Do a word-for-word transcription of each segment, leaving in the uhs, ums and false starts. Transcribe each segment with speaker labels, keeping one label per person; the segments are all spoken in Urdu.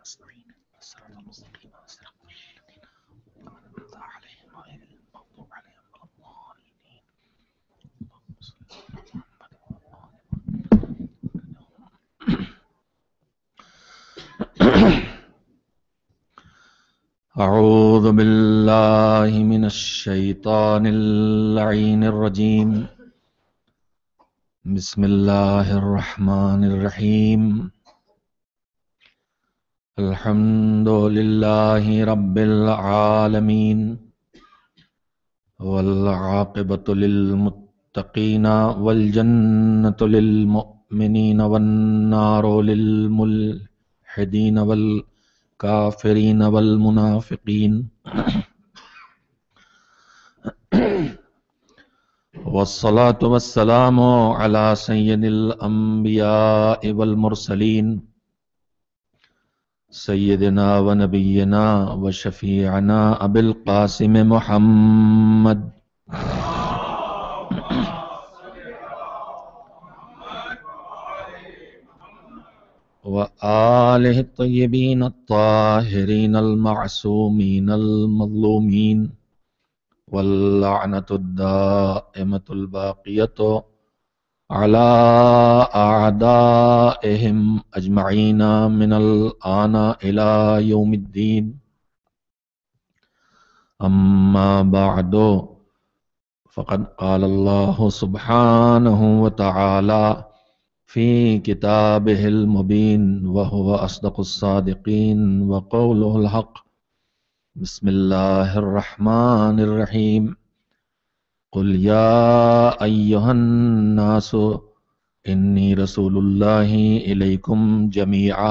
Speaker 1: نستعين الصراط المستقيم صراط الذين أنعمت عليهم غير المغضوب عليهم ولا الضالين. اللهم صل على محمد وعلى آله. أعوذ بالله من الشيطان اللعين الرجيم. بسم الله الرحمن الرحيم. الحمد لله رب العالمين والعاقبة للمتقين والجنة للمؤمنين والنار للملحدين والكافرين والمنافقين. والصلاة والسلام على سيد الأنبياء والمرسلين سيدنا ونبينا وشفيعنا أبي القاسم محمد وآله الطيبين الطاهرين المعصومين المظلومين واللعنة الدائمة الباقية على أعدائهم أجمعين من الآن إلى يوم الدين. أما بعد فقد قال الله سبحانه وتعالى في كتابه المبين وهو أصدق الصادقين وقوله الحق. بسم الله الرحمن الرحيم. قل يا أيها الناس إني رسول الله إليكم جميعا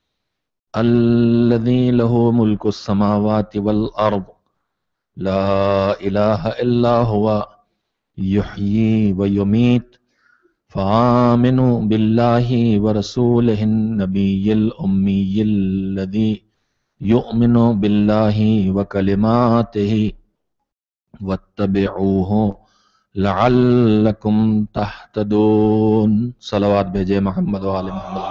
Speaker 1: الذي له ملك السماوات والأرض لا إله إلا هو يحيي ويميت فآمنوا بالله ورسوله النبي الأمي الذي يؤمن بالله وكلماته واتبعوه لعلكم تهتدون. صلوات بھیجے محمد و آل محمد.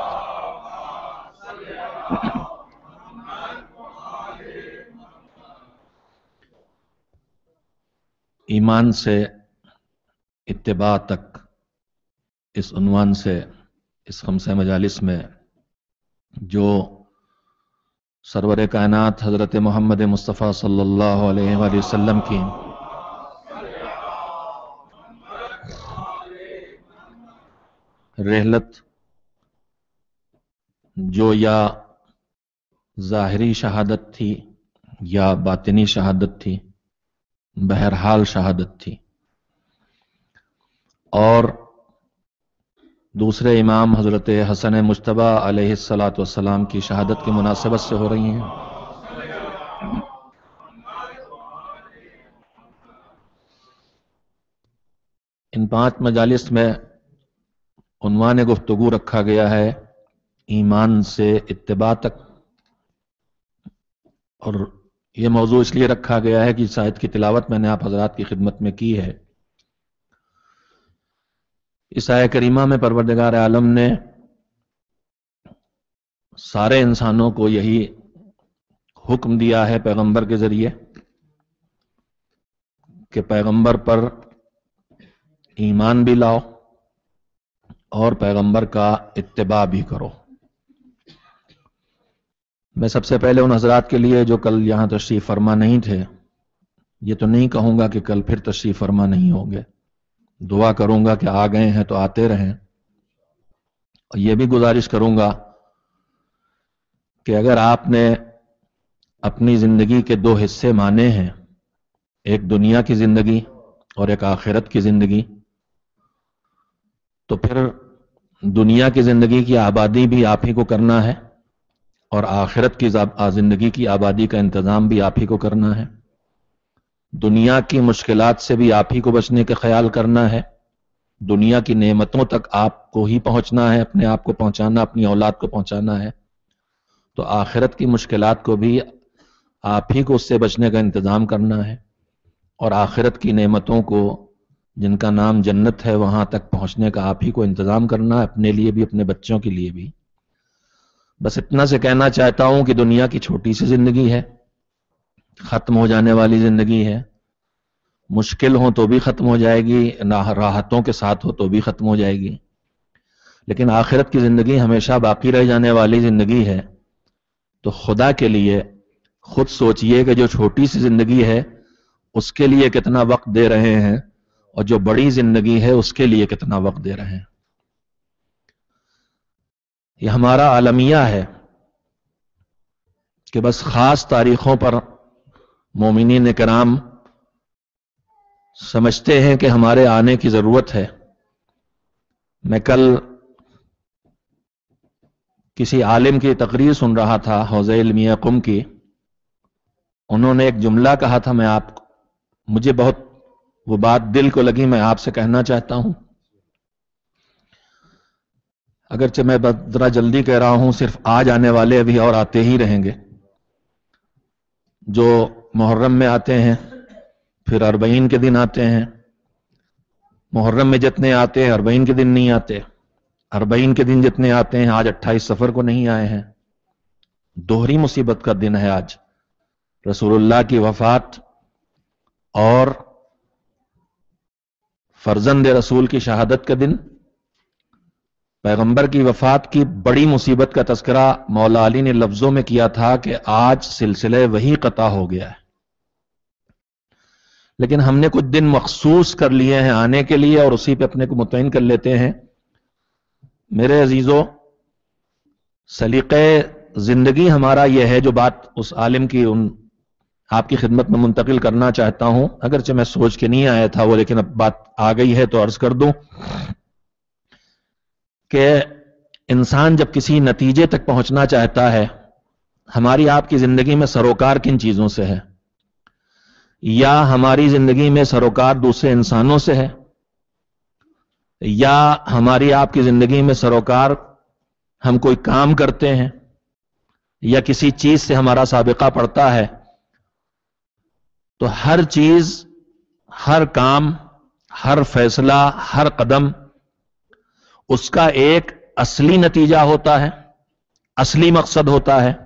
Speaker 1: ایمان سے اتباع تک اس عنوان سے اس خمسہ مجالس میں جو سرور کائنات حضرت محمد مصطفیٰ صلی اللہ علیہ وآلہ وسلم کی رحلت جو یا ظاہری شہادت تھی یا باطنی شہادت تھی، بہرحال شہادت تھی، اور دوسرے امام حضرت حسن مجتبی علیہ الصلاۃ والسلام کی شہادت کی مناسبت سے ہو رہی ہیں. ان پانچ مجالس میں عنوان گفتگو رکھا گیا ہے ایمان سے اتباع تک، اور یہ موضوع اس لیے رکھا گیا ہے کہ اس آیت کی تلاوت میں نے آپ حضرات کی خدمت میں کی ہے. اس آیت کریمہ میں پروردگار عالم نے سارے انسانوں کو یہی حکم دیا ہے پیغمبر کے ذریعے کہ پیغمبر پر ایمان بھی لاؤ اور پیغمبر کا اتباع بھی کرو. میں سب سے پہلے ان حضرات کے لیے جو کل یہاں تشریف فرما نہیں تھے، یہ تو نہیں کہوں گا کہ کل پھر تشریف فرما نہیں ہوں گے، دعا کروں گا کہ آ گئے ہیں تو آتے رہیں، اور یہ بھی گزارش کروں گا کہ اگر آپ نے اپنی زندگی کے دو حصے مانے ہیں، ایک دنیا کی زندگی اور ایک آخرت کی زندگی، تو پھر دنیا کی زندگی کی آبادی بھی آپ ہی کو کرنا ہے اور آخرت کی زندگی کی آبادی کا انتظام بھی آپ ہی کو کرنا ہے. دنیا کی مشکلات سے بھی آپ ہی کو بچنے کا خیال کرنا ہے، دنیا کی نعمتوں تک آپ کو ہی پہنچنا ہے، اپنے آپ کو پہنچانا، اپنی اولاد کو پہنچانا ہے. تو آخرت کی مشکلات کو بھی آپ ہی کو اس سے بچنے کا انتظام کرنا ہے، اور آخرت کی نعمتوں کو جن کا نام جنت ہے وہاں تک پہنچنے کا آپ ہی کو انتظام کرنا ہے، اپنے لیے بھی اپنے بچوں کے لیے بھی. بس اتنا سے کہنا چاہتا ہوں کہ دنیا کی چھوٹی سی زندگی ہے، ختم ہو جانے والی زندگی ہے، مشکل ہو تو بھی ختم ہو جائے گی، راحتوں کے ساتھ ہو تو بھی ختم ہو جائے گی، لیکن آخرت کی زندگی ہمیشہ باقی رہ جانے والی زندگی ہے۔ تو خدا کے لیے خود سوچئے کہ جو چھوٹی سی زندگی ہے اس کے لیے کتنا وقت دے رہے ہیں، اور جو بڑی زندگی ہے اس کے لیے کتنا وقت دے رہے ہیں۔ یہ ہمارا عالمیہ ہے کہ بس خاص تاریخوں پر مومنین کرام سمجھتے ہیں کہ ہمارے آنے کی ضرورت ہے۔ میں کل کسی عالم کی تقریر سن رہا تھا، حوزہ علمیہ قم کی، انہوں نے ایک جملہ کہا تھا، میں آپ مجھے بہت وہ بات دل کو لگی، میں آپ سے کہنا چاہتا ہوں۔ اگرچہ میں ذرا جلدی کہہ رہا ہوں، صرف آج آنے والے ابھی اور آتے ہی رہیں گے، جو محرم میں آتے ہیں، پھر اربعین کے دن آتے ہیں، محرم میں جتنے آتے ہیں اربعین کے دن نہیں آتے، اربعین کے دن جتنے آتے ہیں آج اٹھائیس سفر کو نہیں آئے ہیں۔ دوہری مصیبت کا دن ہے آج، رسول اللہ کی وفات اور فرزند رسول کی شہادت کا دن، پیغمبر کی وفات کی بڑی مصیبت کا تذکرہ مولا علی نے لفظوں میں کیا تھا کہ آج سلسلے وہی قطع ہو گیا ہے۔ لیکن ہم نے کچھ دن مخصوص کر لیے ہیں آنے کے لیے اور اسی پہ اپنے کو مطمئن کر لیتے ہیں۔ میرے عزیزوں، سلیقے زندگی ہمارا یہ ہے، جو بات اس عالم کی ان آپ کی خدمت میں منتقل کرنا چاہتا ہوں، اگرچہ میں سوچ کے نہیں آیا تھا وہ، لیکن اب بات آ گئی ہے تو عرض کر دوں کہ انسان جب کسی نتیجے تک پہنچنا چاہتا ہے، ہماری آپ کی زندگی میں سروکار کن چیزوں سے ہے؟ یا ہماری زندگی میں سروکار دوسرے انسانوں سے ہے، یا ہماری آپ کی زندگی میں سروکار ہم کوئی کام کرتے ہیں، یا کسی چیز سے ہمارا سابقہ پڑتا ہے؟ تو ہر چیز، ہر کام، ہر فیصلہ، ہر قدم، اس کا ایک اصلی نتیجہ ہوتا ہے، اصلی مقصد ہوتا ہے۔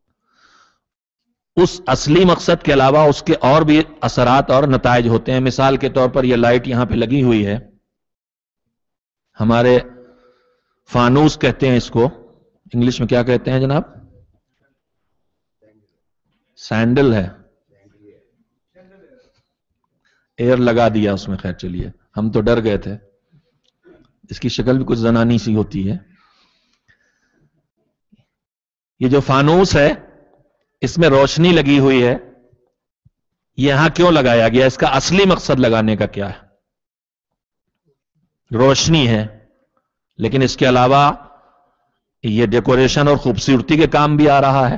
Speaker 1: اس اصلی مقصد کے علاوہ اس کے اور بھی اثرات اور نتائج ہوتے ہیں۔ مثال کے طور پر یہ لائٹ یہاں پہ لگی ہوئی ہے، ہمارے فانوس کہتے ہیں اس کو، انگلش میں کیا کہتے ہیں جناب؟ سینڈل ہے، ایئر لگا دیا اس میں، خیر چلیے، ہم تو ڈر گئے تھے، اس کی شکل بھی کچھ زنانی سی ہوتی ہے۔ یہ جو فانوس ہے اس میں روشنی لگی ہوئی ہے، یہاں کیوں لگایا گیا؟ اس کا اصلی مقصد لگانے کا کیا ہے؟ روشنی ہے، لیکن اس کے علاوہ یہ ڈیکوریشن اور خوبصورتی کے کام بھی آ رہا ہے۔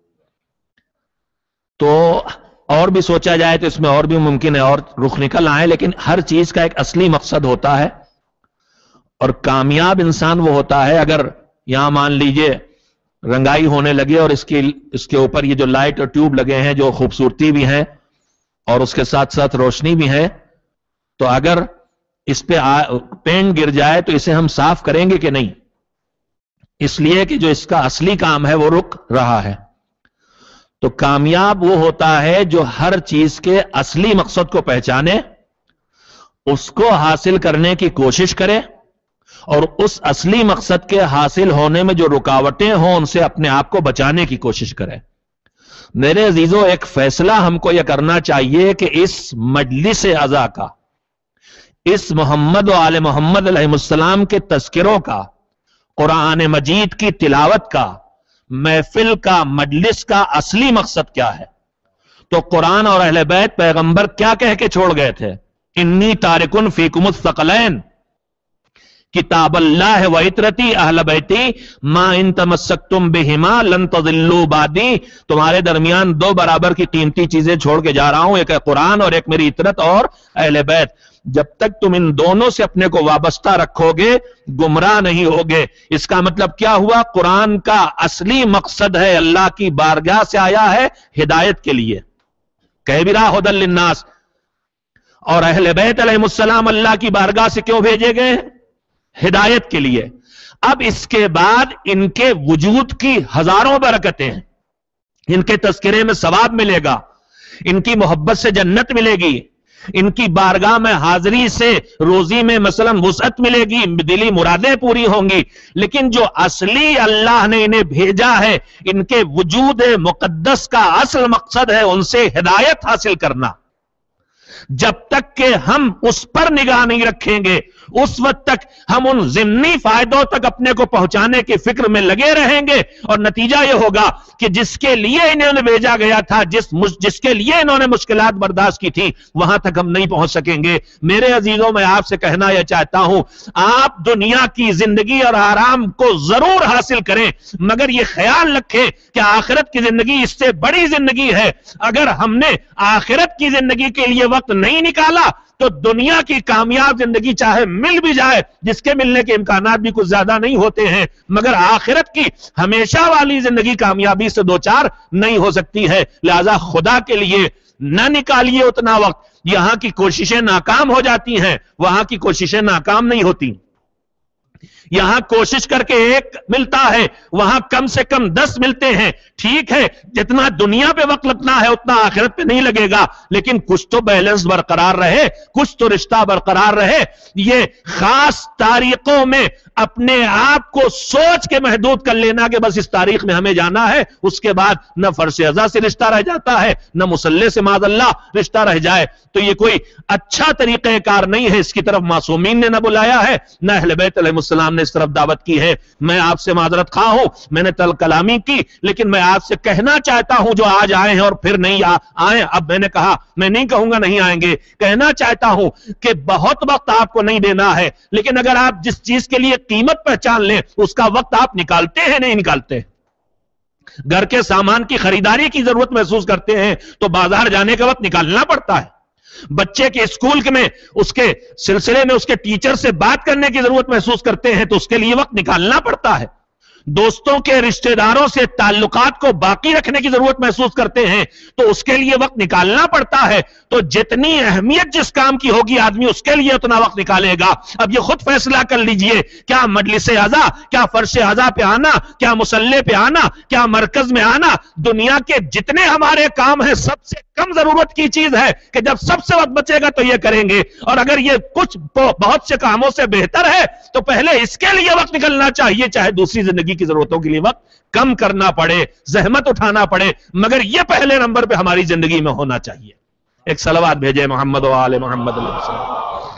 Speaker 1: تو اور بھی سوچا جائے تو اس میں اور بھی ممکن ہے اور رخ نکل آئے، لیکن ہر چیز کا ایک اصلی مقصد ہوتا ہے۔ اور کامیاب انسان وہ ہوتا ہے، اگر یہاں مان لیجئے رنگائی ہونے لگے اور اس کی اس کے اوپر یہ جو لائٹ اور ٹیوب لگے ہیں، جو خوبصورتی بھی ہیں اور اس کے ساتھ ساتھ روشنی بھی ہے، تو اگر اس پہ پینٹ گر جائے تو اسے ہم صاف کریں گے کہ نہیں؟ اس لیے کہ جو اس کا اصلی کام ہے وہ رک رہا ہے۔ تو کامیاب وہ ہوتا ہے جو ہر چیز کے اصلی مقصد کو پہچانے، اس کو حاصل کرنے کی کوشش کرے، اور اس اصلی مقصد کے حاصل ہونے میں جو رکاوٹیں ہوں ان سے اپنے آپ کو بچانے کی کوشش کرے۔ میرے عزیزوں، ایک فیصلہ ہم کو یہ کرنا چاہیے کہ اس مجلس عزا کا، اس محمد و آل محمد علیہ السلام کے تذکروں کا، قرآن مجید کی تلاوت کا، محفل کا، مجلس کا اصلی مقصد کیا ہے؟ تو قرآن اور اہل بیت پیغمبر کیا کہہ کے چھوڑ گئے تھے؟ انی تارکن فیکم الثقلین، کتاب اللہ و عطرتی اہل بیتی ما ان تمسکتم بہما لن تضلوا بعدی، تمہارے درمیان دو برابر کی قیمتی چیزیں چھوڑ کے جا رہا ہوں، ایک ہے قرآن اور ایک میری عطرت اور اہل بیت۔ جب تک تم ان دونوں سے اپنے کو وابستہ رکھو گے گمراہ نہیں ہوگے۔ اس کا مطلب کیا ہوا؟ قرآن کا اصلی مقصد ہے، اللہ کی بارگاہ سے آیا ہے ہدایت کے لیے، کہہ بھی رہا ھدی للناس۔ اور اہل بیت علیہ السلام اللہ کی بارگاہ سے کیوں بھیجے گئے؟ ہدایت کے لیے۔ اب اس کے بعد ان کے وجود کی ہزاروں برکتیں ہیں، ان کے تذکرے میں ثواب ملے گا، ان کی محبت سے جنت ملے گی، ان کی بارگاہ میں حاضری سے روزی میں مثلا وسعت ملے گی، دلی مرادیں پوری ہوں گی۔ لیکن جو اصلی اللہ نے انہیں بھیجا ہے، ان کے وجود مقدس کا اصل مقصد ہے ان سے ہدایت حاصل کرنا۔ جب تک کہ ہم اس پر نگاہ نہیں رکھیں گے، اس وقت تک ہم ان ضمنی فائدوں تک اپنے کو پہنچانے کی فکر میں لگے رہیں گے، اور نتیجہ یہ ہوگا کہ جس کے لیے انہوں نے بھیجا گیا تھا، جس جس کے لیے انہوں نے مشکلات برداشت کی تھی، وہاں تک ہم نہیں پہنچ سکیں گے۔ میرے عزیزوں، میں آپ سے کہنا یہ چاہتا ہوں، آپ دنیا کی زندگی اور آرام کو ضرور حاصل کریں، مگر یہ خیال رکھیں کہ آخرت کی زندگی اس سے بڑی زندگی ہے۔ اگر ہم نے آخرت کی زندگی کے لیے وقت نہیں نکالا تو دنیا کی کامیاب زندگی چاہے مل بھی جائے، جس کے ملنے کے امکانات بھی کچھ زیادہ نہیں ہوتے ہیں، مگر آخرت کی ہمیشہ والی زندگی کامیابی سے دوچار نہیں ہو سکتی ہے۔ لہذا خدا کے لیے نہ نکالیے اتنا وقت، یہاں کی کوششیں ناکام ہو جاتی ہیں، وہاں کی کوششیں ناکام نہیں ہوتی۔ یہاں کوشش کر کے ایک ملتا ہے، وہاں کم سے کم دس ملتے ہیں۔ ٹھیک ہے، جتنا دنیا پہ وقت لگنا ہے اتنا آخرت پہ نہیں لگے گا، لیکن کچھ تو بیلنس برقرار رہے، کچھ تو رشتہ برقرار رہے۔ یہ خاص تاریخوں میں اپنے آپ کو سوچ کے محدود کر لینا کہ بس اس تاریخ میں ہمیں جانا ہے، اس کے بعد نہ فرش ازا سے رشتہ رہ جاتا ہے، نہ مسلح سے معاذ اللہ رشتہ رہ جائے، تو یہ کوئی اچھا طریقہ کار نہیں ہے۔ اس کی طرف معصومین نے نہ بلایا ہے، نہ اہل بیت علیہ السلام نے اس طرف دعوت کی ہے۔ میں آپ سے معذرت خواہ ہوں، میں نے تل کلامی کی، لیکن میں آپ سے کہنا چاہتا ہوں جو آج آئے ہیں اور پھر نہیں آئے، اب میں نے کہا، میں نہیں کہوں گا نہیں آئیں گے، کہنا چاہتا ہوں کہ بہت وقت آپ کو نہیں دینا ہے، لیکن اگر آپ جس چیز کے لیے قیمت پہچان لیں اس کا وقت آپ نکالتے ہیں نہیں نکالتے۔ گھر کے سامان کی خریداری کی ضرورت محسوس کرتے ہیں تو بازار جانے کا وقت نکالنا پڑتا ہے۔ بچے کے اسکول میں اس کے سلسلے میں اس کے ٹیچر سے بات کرنے کی ضرورت محسوس کرتے ہیں تو اس کے لیے وقت نکالنا پڑتا ہے۔ دوستوں کے رشتہ داروں سے تعلقات کو باقی رکھنے کی ضرورت محسوس کرتے ہیں تو اس کے لیے وقت نکالنا پڑتا ہے۔ تو جتنی اہمیت جس کام کی ہوگی آدمی اس کے لیے اتنا وقت نکالے گا۔ اب یہ خود فیصلہ کر لیجئے، کیا مجلس اعزا، کیا فرش اعزا پہ آنا، کیا مصلی پہ آنا، کیا مرکز میں آنا، دنیا کے جتنے ہمارے کام ہیں سب سے کم ضرورت کی چیز ہے کہ جب سب سے وقت بچے گا تو یہ کریں گے، اور اگر یہ کچھ بہت سے کاموں سے بہتر ہے تو پہلے اس کے لیے وقت نکلنا چاہیے، چاہے دوسری زندگی کی ضرورتوں کے لیے وقت کم کرنا پڑے، زحمت اٹھانا پڑے، مگر یہ پہلے نمبر پہ ہماری زندگی میں ہونا چاہیے۔ ایک صلوات بھیجے محمد و آل محمد علیہ السلام۔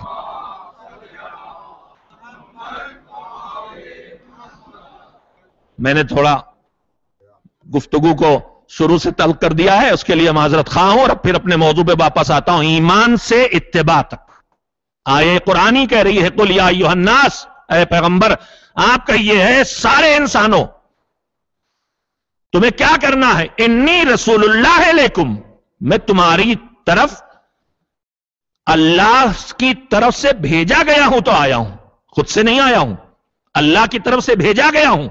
Speaker 1: میں نے تھوڑا گفتگو کو شروع سے تلق کر دیا ہے، اس کے لیے معذرت خواہ ہوں، اور پھر اپنے موضوع پہ واپس آتا ہوں۔ ایمان سے اتباع تک آیے قرآنی کہہ رہی ہے، قل یا ایھا الناس، اے پیغمبر آپ کہیے ہے سارے انسانوں، تمہیں کیا کرنا ہے؟ انی رسول اللہ علیکم، میں تمہاری طرف اللہ کی طرف سے بھیجا گیا ہوں تو آیا ہوں، خود سے نہیں آیا ہوں، اللہ کی طرف سے بھیجا گیا ہوں،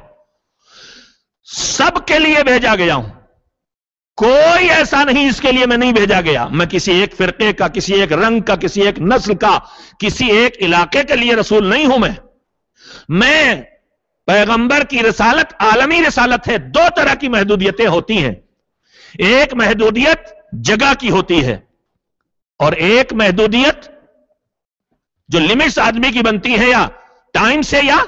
Speaker 1: سب کے لیے بھیجا گیا ہوں، کوئی ایسا نہیں جس کے لیے میں نہیں بھیجا گیا۔ میں کسی ایک فرقے کا، کسی ایک رنگ کا، کسی ایک نسل کا، کسی ایک علاقے کے لیے رسول نہیں ہوں۔ میں میں پیغمبر کی رسالت عالمی رسالت ہے۔ دو طرح کی محدودیتیں ہوتی ہیں، ایک محدودیت جگہ کی ہوتی ہے اور ایک محدودیت جو لمٹس آدمی کی بنتی ہے یا ٹائم سے یا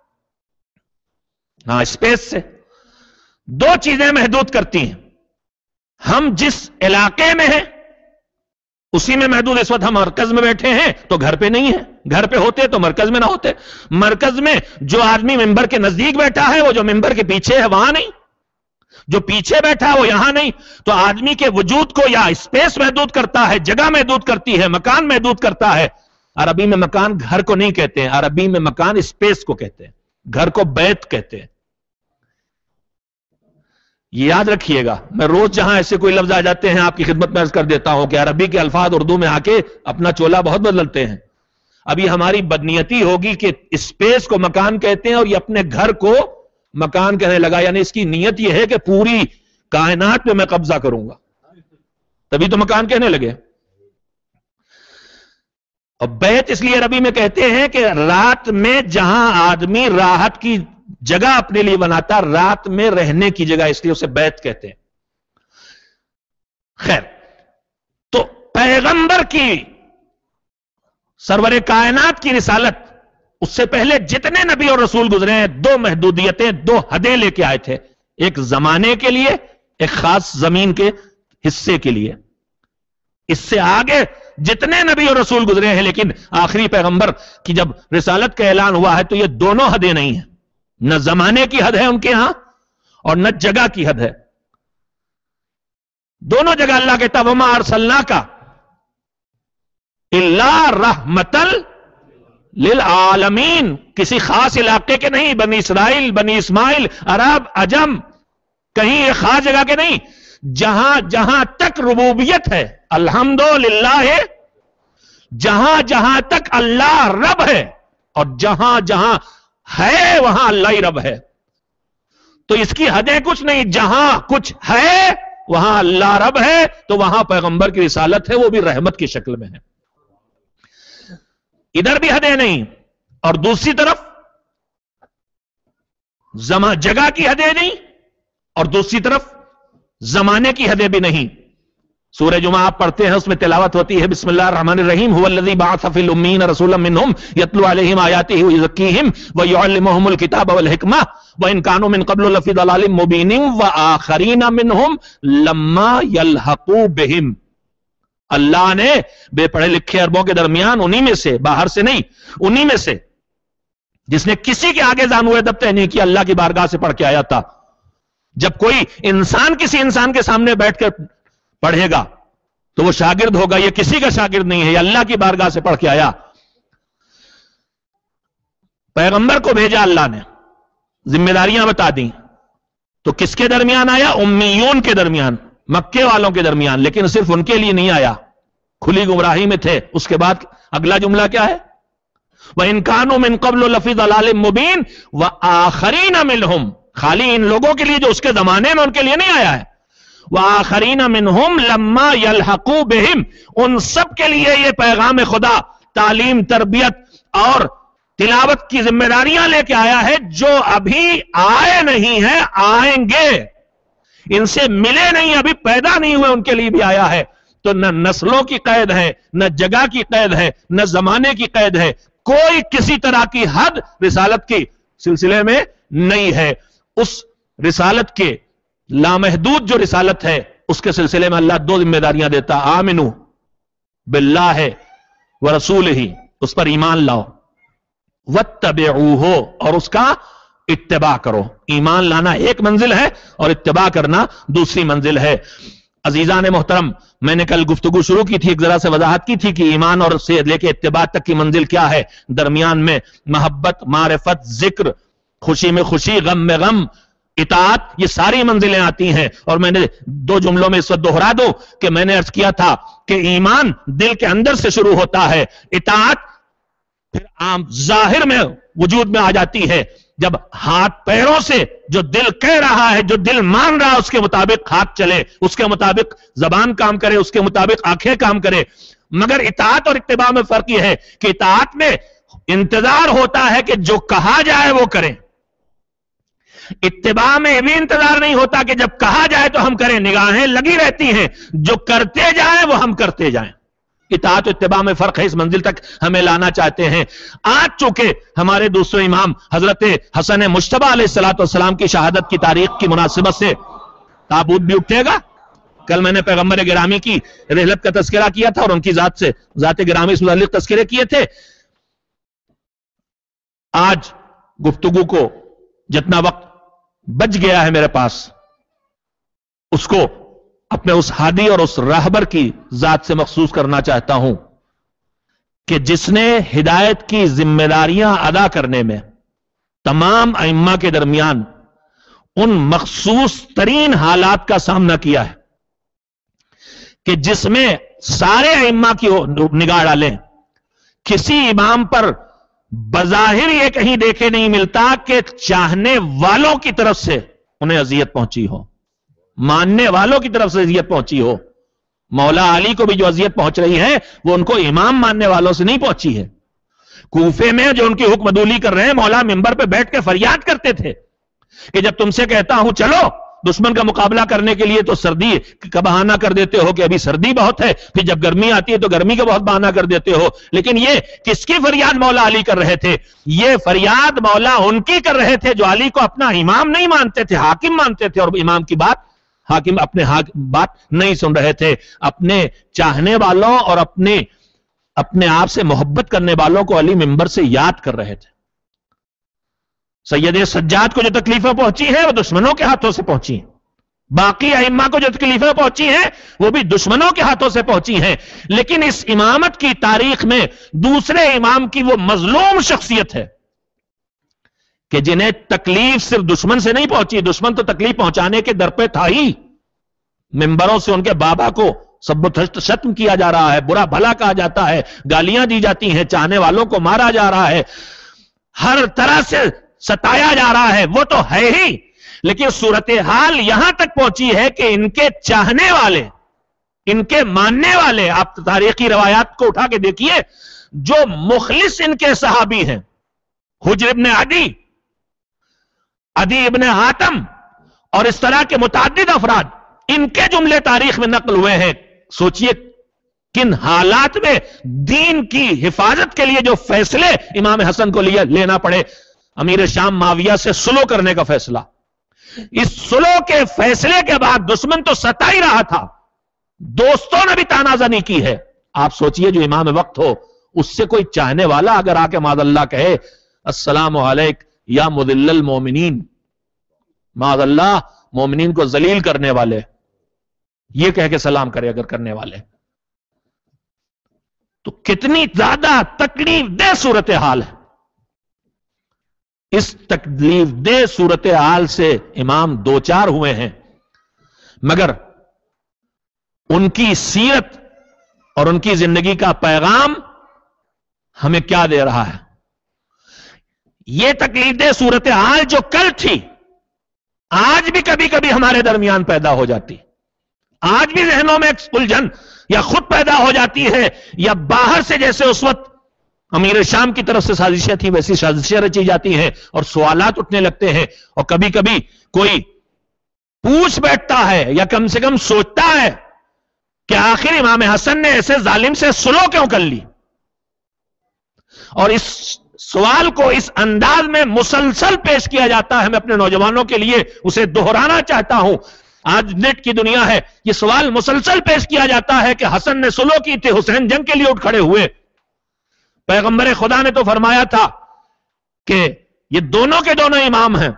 Speaker 1: ہاں اسپیس سے۔ دو چیزیں محدود کرتی ہیں۔ ہم جس علاقے میں ہیں اسی میں محدود، اس وقت ہم مرکز میں بیٹھے ہیں تو گھر پہ نہیں ہیں، گھر پہ ہوتے تو مرکز میں نہ ہوتے۔ مرکز میں جو آدمی ممبر کے نزدیک بیٹھا ہے وہ جو ممبر کے پیچھے ہے وہاں نہیں، جو پیچھے بیٹھا ہے وہ یہاں نہیں۔ تو آدمی کے وجود کو یا اسپیس محدود کرتا ہے، جگہ محدود کرتی ہے، مکان محدود کرتا ہے۔ عربی میں مکان گھر کو نہیں کہتے ہیں، عربی میں مکان اسپیس کو کہتے ہیں، گھر کو بیت کہتے ہیں۔ یہ یاد رکھیے گا، میں روز جہاں ایسے کوئی لفظ آ جاتے ہیں آپ کی خدمت میں عرض کر دیتا ہوں کہ عربی کے الفاظ اردو میں آ کے اپنا چولا بہت بدلتے ہیں۔ ابھی ہماری بدنیتی ہوگی کہ اسپیس کو مکان کہتے ہیں اور یہ اپنے گھر کو مکان کہنے لگا، یعنی اس کی نیت یہ ہے کہ پوری کائنات پہ میں قبضہ کروں گا، تبھی تو مکان کہنے لگے۔ اور بیت اس لیے عربی میں کہتے ہیں کہ رات میں جہاں آدمی راحت کی جگہ اپنے لیے بناتا، رات میں رہنے کی جگہ، اس لیے اسے بیت کہتے ہیں۔ خیر، تو پیغمبر کی، سرور کائنات کی رسالت، اس سے پہلے جتنے نبی اور رسول گزرے ہیں دو محدودیتیں، دو حدیں لے کے آئے تھے، ایک زمانے کے لیے، ایک خاص زمین کے حصے کے لیے۔ اس سے آگے جتنے نبی اور رسول گزرے ہیں، لیکن آخری پیغمبر کی جب رسالت کا اعلان ہوا ہے تو یہ دونوں حدیں نہیں ہیں، نہ زمانے کی حد ہے ان کے ہاں اور نہ جگہ کی حد ہے۔ دونوں جگہ اللہ کہتا وما ارسلناک الا رحمتا للعالمین، کسی خاص علاقے کے نہیں، بنی اسرائیل، بنی اسماعیل، عرب، عجم، کہیں ایک خاص جگہ کے نہیں، جہاں جہاں تک ربوبیت ہے الحمدللہ، جہاں جہاں تک اللہ رب ہے اور جہاں جہاں ہے وہاں اللہ ہی رب ہے، تو اس کی حدیں کچھ نہیں، جہاں کچھ ہے وہاں اللہ رب ہے، تو وہاں پیغمبر کی رسالت ہے، وہ بھی رحمت کی شکل میں ہے۔ ادھر بھی حدیں نہیں، اور دوسری طرف زمان جگہ کی حدیں نہیں، اور دوسری طرف زمانے کی حدیں بھی نہیں۔ سورہ جمعہ آپ پڑھتے ہیں، اس میں تلاوت ہوتی ہے بسم اللہ الرحمن الرحیم، هو الذی بعث فی الامین رسولا منہم یتلو علیہم آیاتہ ویزکیہم ویعلمہم الکتاب والحکمہ وان کانوا من قبل لفی ضلال مبین وآخرین منہم لما یلحقوا بہم۔ اللہ نے بے پڑھے لکھے عربوں کے درمیان انہی میں سے، باہر سے نہیں، انہی میں سے جس نے کسی کے آگے زانو ادب طے نہیں کیا، اللہ کی بارگاہ سے پڑھ کے آیا تھا۔ جب کوئی انسان کسی انسان کے سامنے بیٹھ کر پڑھے گا تو وہ شاگرد ہوگا، یہ کسی کا شاگرد نہیں ہے، یہ اللہ کی بارگاہ سے پڑھ کے آیا۔ پیغمبر کو بھیجا اللہ نے، ذمہ داریاں بتا دیں، تو کس کے درمیان آیا؟ امیون کے درمیان، مکے والوں کے درمیان، لیکن صرف ان کے لیے نہیں آیا، کھلی گمراہی میں تھے۔ اس کے بعد اگلا جملہ کیا ہے؟ وَإِن كَانُوا مِن قَبْلُ لَفِي ضَلَالٍ مُبِينٍ وَآخَرِينَ مِنْهُمْ، خالی ان لوگوں کے لیے جو اس کے زمانے میں ان کے لیے نہیں آیا ہے، وَآخَرِينَ مِنْهُمْ لَمَّا يَلْحَقُوا بِهِمْ، ان سب کے لیے یہ پیغام خدا تعلیم، تربیت اور تلاوت کی ذمہ داریاں لے کے آیا ہے، جو ابھی آئے نہیں ہیں، آئیں گے، ان سے ملے نہیں، ابھی پیدا نہیں ہوئے، ان کے لیے بھی آیا ہے۔ تو نہ نسلوں کی قید ہے، نہ جگہ کی قید ہے، نہ زمانے کی قید ہے، کوئی کسی طرح کی حد رسالت کی سلسلے میں نہیں ہے۔ اس رسالت کے لامحدود جو رسالت ہے اس کے سلسلے میں اللہ دو ذمہ داریاں دیتا، آمنو باللہ ورسولہ، اس پر ایمان لاؤ، واتبعوہ، اور اس کا اتباع کرو۔ ایمان لانا ایک منزل ہے اور اتباع کرنا دوسری منزل ہے۔ عزیزان محترم، میں نے کل گفتگو شروع کی تھی، ایک ذرا سے وضاحت کی تھی کہ ایمان اور سے لے کے اتباع تک کی منزل کیا ہے۔ درمیان میں محبت، معرفت، ذکر، خوشی میں خوشی، غم میں غم، اطاعت، یہ ساری منزلیں آتی ہیں۔ اور میں نے دو جملوں میں اس وقت دہرا دوں کہ میں نے عرض کیا تھا کہ ایمان دل کے اندر سے شروع ہوتا ہے، اطاعت پھر عام ظاہر میں وجود میں آ جاتی ہے، جب ہاتھ پیروں سے جو دل کہہ رہا ہے، جو دل مان رہا ہے، اس کے مطابق ہاتھ چلے، اس کے مطابق زبان کام کرے، اس کے مطابق آنکھیں کام کرے۔ مگر اطاعت اور اتباع میں فرق یہ ہے کہ اطاعت میں انتظار ہوتا ہے کہ جو کہا جائے وہ کریں، اتباع میں بھی انتظار نہیں ہوتا کہ جب کہا جائے تو ہم کریں، نگاہیں لگی رہتی ہیں، جو کرتے جائیں وہ ہم کرتے جائیں۔ اطاعت و اتباع میں فرق ہے، اس منزل تک ہمیں لانا چاہتے ہیں۔ آج چونکہ ہمارے دوسرے امام حضرت حسن مجتبیٰ علیہ الصلوۃ والسلام کی شہادت کی تاریخ کی مناسبت سے تابوت بھی اٹھے گا۔ کل میں نے پیغمبر گرامی کی رحلت کا تذکرہ کیا تھا اور ان کی ذات سے، ذات گرامی سے متعلق تذکرے کیے تھے۔ آج گفتگو کو جتنا وقت بچ گیا ہے میرے پاس، اس کو اپنے اس ہادی اور اس راہبر کی ذات سے مخصوص کرنا چاہتا ہوں کہ جس نے ہدایت کی ذمہ داریاں ادا کرنے میں تمام ائمہ کے درمیان ان مخصوص ترین حالات کا سامنا کیا ہے کہ جس میں سارے ائمہ کی نگاہ ڈالیں، کسی امام پر بظاہر یہ کہیں دیکھے نہیں ملتا کہ چاہنے والوں کی طرف سے انہیں اذیت پہنچی ہو، ماننے والوں کی طرف سے اذیت پہنچی ہو، مولا علی کو بھی جو اذیت پہنچ رہی ہے وہ ان کو امام ماننے والوں سے نہیں پہنچی ہے. کوفے میں جو ان کی حکم عدولی کر رہے ہیں، مولا منبر پہ بیٹھ کے فریاد کرتے تھے کہ جب تم سے کہتا ہوں چلو دشمن کا مقابلہ کرنے کے لیے تو سردی کا بہانہ کر دیتے ہو کہ ابھی سردی بہت ہے، پھر جب گرمی آتی ہے تو گرمی کا بہت بہانہ کر دیتے ہو. لیکن یہ کس کی فریاد مولا علی کر رہے تھے؟ یہ فریاد مولا ان کی کر رہے تھے جو علی کو اپنا امام نہیں مانتے تھے، حاکم مانتے تھے، اور امام کی بات حاکم اپنے بات نہیں سن رہے تھے. اپنے چاہنے والوں اور اپنے اپنے آپ سے محبت کرنے والوں کو علی منبر سے یاد کر رہے تھے. سید سجاد کو جو تکلیفیں پہنچی ہیں وہ دشمنوں کے ہاتھوں سے پہنچی ہیں. باقی ائمہ کو جو تکلیفیں پہنچی ہیں وہ بھی دشمنوں کے ہاتھوں سے پہنچی ہیں. لیکن اس امامت کی تاریخ میں دوسرے امام کی وہ مظلوم شخصیت ہے کہ جنہیں تکلیف صرف دشمن سے نہیں پہنچی. دشمن تو تکلیف پہنچانے کے در پہ تھا ہی. ممبروں سے ان کے بابا کو سب شتم کیا جا رہا ہے، برا بھلا کہا جاتا ہے، گالیاں دی جاتی ہیں، چاہنے والوں کو مارا جا رہا ہے، ہر طرح سے ستایا جا رہا ہے. وہ تو ہے ہی، لیکن صورتحال یہاں تک پہنچی ہے کہ ان کے چاہنے والے، ان کے ماننے والے، آپ تاریخی روایات کو اٹھا کے دیکھیے، جو مخلص ان کے صحابی ہیں، حجر ابن عدی، عدی ابن حاتم اور اس طرح کے متعدد افراد، ان کے جملے تاریخ میں نقل ہوئے ہیں. سوچئے کن حالات میں دین کی حفاظت کے لیے جو فیصلے امام حسن کو لیا لینا پڑے. امیر شام معاویہ سے سلو کرنے کا فیصلہ، اس سلو کے فیصلے کے بعد دشمن تو ستا ہی رہا تھا، دوستوں نے بھی تانازنی کی ہے. آپ سوچئے جو امام وقت ہو، اس سے کوئی چاہنے والا اگر آ کے معاذ اللہ کہے السلام علیک یا مذل المومنین، معاذ اللہ مومنین کو ذلیل کرنے والے، یہ کہہ کے سلام کرے اگر کرنے والے، تو کتنی زیادہ تکلیف دہ صورتحال ہے. اس تکلیف دہ صورتحال سے امام دو چار ہوئے ہیں، مگر ان کی سیرت اور ان کی زندگی کا پیغام ہمیں کیا دے رہا ہے؟ یہ تکلیف دہ صورتحال جو کل تھی، آج بھی کبھی کبھی ہمارے درمیان پیدا ہو جاتی، آج بھی ذہنوں میں الجھن یا خود پیدا ہو جاتی ہے، یا باہر سے جیسے اس وقت امیر شام کی طرف سے سازشیں تھیں ویسی سازشیں رچی جاتی ہیں اور سوالات اٹھنے لگتے ہیں. اور کبھی کبھی کوئی پوچھ بیٹھتا ہے یا کم سے کم سوچتا ہے کہ آخر امام حسن نے ایسے ظالم سے سلو کیوں کر لی. اور اس سوال کو اس انداز میں مسلسل پیش کیا جاتا ہے. میں اپنے نوجوانوں کے لیے اسے دہرانا چاہتا ہوں. آج نیٹ کی دنیا ہے، یہ سوال مسلسل پیش کیا جاتا ہے کہ حسن نے سلو کی تھی، حسین جنگ کے لیے اٹھ کھڑے ہوئے. پیغمبر خدا نے تو فرمایا تھا کہ یہ دونوں کے دونوں امام ہیں،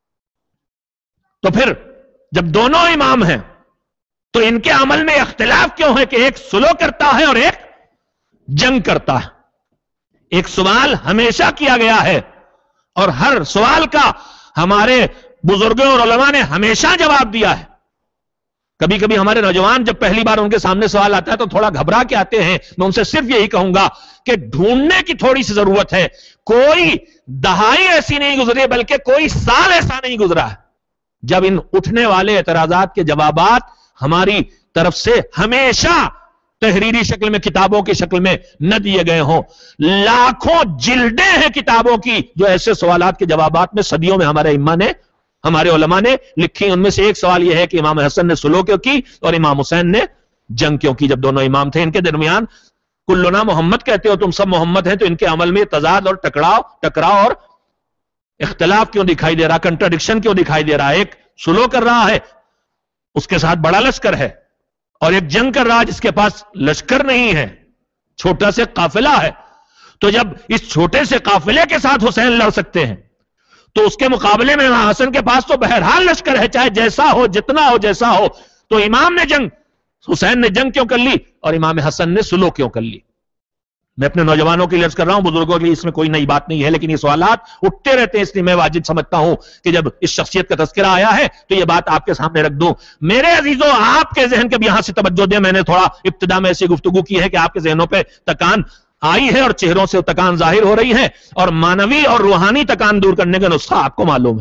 Speaker 1: تو پھر جب دونوں امام ہیں تو ان کے عمل میں اختلاف کیوں ہے کہ ایک سلو کرتا ہے اور ایک جنگ کرتا ہے؟ ایک سوال ہمیشہ کیا گیا ہے اور ہر سوال کا ہمارے بزرگوں اور علماء نے ہمیشہ جواب دیا ہے. کبھی کبھی ہمارے نوجوان جب پہلی بار ان کے سامنے سوال آتا ہے تو تھوڑا گھبرا کے آتے ہیں. میں ان سے صرف یہی کہوں گا کہ ڈھونڈنے کی تھوڑی سی ضرورت ہے. کوئی دہائی ایسی نہیں گزری بلکہ کوئی سال ایسا نہیں گزرا ہے جب ان اٹھنے والے اعتراضات کے جوابات ہماری طرف سے ہمیشہ تحریری شکل میں، کتابوں کی شکل میں نہ دیے گئے ہوں. لاکھوں جلدیں ہیں کتابوں کی جو ایسے سوالات کے جوابات میں صدیوں میں ہمارے ائمہ نے، ہمارے علماء نے لکھی. ان میں سے ایک سوال یہ ہے کہ امام حسن نے سلو کیوں کی اور امام حسین نے جنگ کیوں کی. جب دونوں امام تھے ان کے درمیان کلنا محمد کہتے ہو، تم سب محمد ہیں، تو ان کے عمل میں تضاد اور ٹکراؤ ٹکراؤ اور اختلاف کیوں دکھائی دے رہا، کنٹراڈکشن کیوں دکھائی دے رہا ہے؟ ایک سلو کر رہا ہے، اس کے ساتھ بڑا لشکر ہے، اور ایک جنگ کر رہا ہے جس کے پاس لشکر نہیں ہے، چھوٹا سے قافلہ ہے. تو جب اس چھوٹے سے قافلے کے ساتھ حسین لڑ سکتے ہیں تو اس کے مقابلے میں امام حسن کے پاس تو بہرحال لشکر ہے، چاہے جیسا ہو، جتنا ہو، جیسا ہو. تو امام نے جنگ، حسین نے جنگ کیوں کر لی اور امام حسن نے سلو کیوں کر لی؟ میں اپنے نوجوانوں کے لیے عرض کر رہا ہوں، بزرگوں کے لیے اس میں کوئی نئی بات نہیں ہے، لیکن یہ سوالات اٹھتے رہتے ہیں، اس لیے میں واجب سمجھتا ہوں کہ جب اس شخصیت کا تذکرہ آیا ہے تو یہ بات آپ کے سامنے رکھ دوں. میرے عزیزوں، آپ کے ذہن کے بھی یہاں سے توجہ دیں. میں نے تھوڑا ابتدا میں ایسی گفتگو کی ہے کہ آپ کے ذہنوں پہ تکان آئی ہے اور چہروں سے تکان ظاہر ہو رہی ہے، اور مانوی اور روحانی تکان دور کرنے کا نسخہ آپ کو معلوم ہے.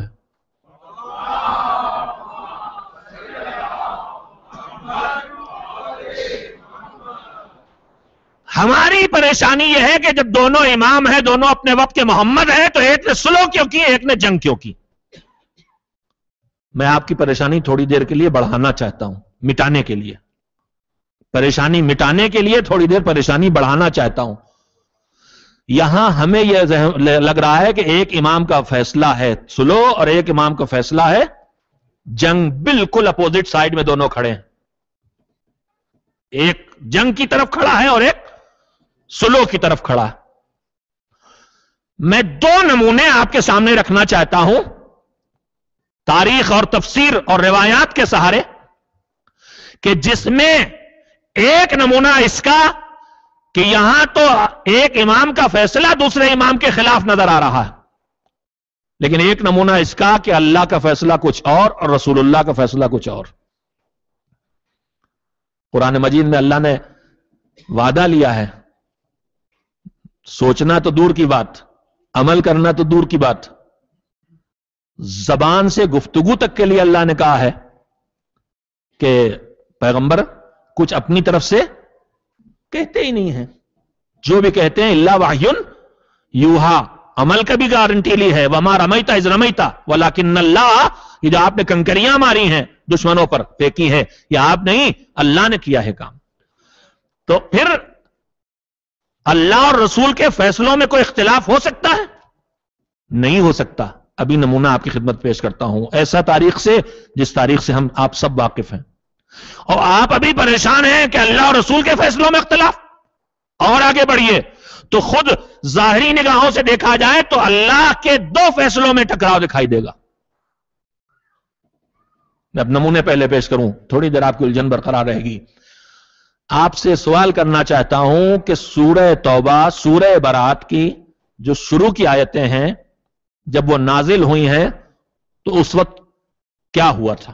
Speaker 1: ہماری پریشانی یہ ہے کہ جب دونوں امام ہیں، دونوں اپنے وقت کے محمد ہیں، تو ایک نے سلو کیوں کی، ایک نے جنگ کیوں کی؟ میں آپ کی پریشانی تھوڑی دیر کے لیے بڑھانا چاہتا ہوں، مٹانے کے لیے، پریشانی مٹانے کے لیے تھوڑی دیر پریشانی بڑھانا چاہتا ہوں۔ یہاں ہمیں یہ لگ رہا ہے کہ ایک امام کا فیصلہ ہے سلو اور ایک امام کا فیصلہ ہے جنگ، بالکل اپوزٹ سائڈ میں دونوں کھڑے ہیں، ایک جنگ کی طرف کھڑا ہے اور ایک سلو کی طرف کھڑا ہے۔ میں دو نمونے آپ کے سامنے رکھنا چاہتا ہوں، تاریخ اور تفسیر اور روایات کے سہارے، کہ جس میں ایک نمونہ اس کا کہ یہاں تو ایک امام کا فیصلہ دوسرے امام کے خلاف نظر آ رہا ہے، لیکن ایک نمونہ اس کا کہ اللہ کا فیصلہ کچھ اور اور رسول اللہ کا فیصلہ کچھ اور۔ قرآن مجید میں اللہ نے وعدہ لیا ہے، سوچنا تو دور کی بات، عمل کرنا تو دور کی بات، زبان سے گفتگو تک کے لیے اللہ نے کہا ہے کہ پیغمبر کچھ اپنی طرف سے کہتے ہی نہیں ہیں، جو بھی کہتے ہیں اللہ وحی یوحا، عمل کا بھی گارنٹی لی ہے، وما رمیتا اذ رمیتا ولکن اللہ، یہ جو آپ نے کنکریاں ماری ہیں دشمنوں پر پھینکی ہے، یہ آپ نہیں، اللہ نے کیا ہے کام۔ تو پھر اللہ اور رسول کے فیصلوں میں کوئی اختلاف ہو سکتا ہے؟ نہیں ہو سکتا۔ ابھی نمونہ آپ کی خدمت پیش کرتا ہوں ایسا تاریخ سے جس تاریخ سے ہم آپ سب واقف ہیں، اور آپ ابھی پریشان ہیں کہ اللہ اور رسول کے فیصلوں میں اختلاف، اور آگے بڑھیے تو خود ظاہری نگاہوں سے دیکھا جائے تو اللہ کے دو فیصلوں میں ٹکراؤ دکھائی دے گا۔ میں اب نمونے پہلے پیش کروں، تھوڑی دیر آپ کی الجھن برقرار رہے گی۔ آپ سے سوال کرنا چاہتا ہوں کہ سورہ توبہ، سورہ برات کی جو شروع کی آیتیں ہیں، جب وہ نازل ہوئی ہیں تو اس وقت کیا ہوا تھا؟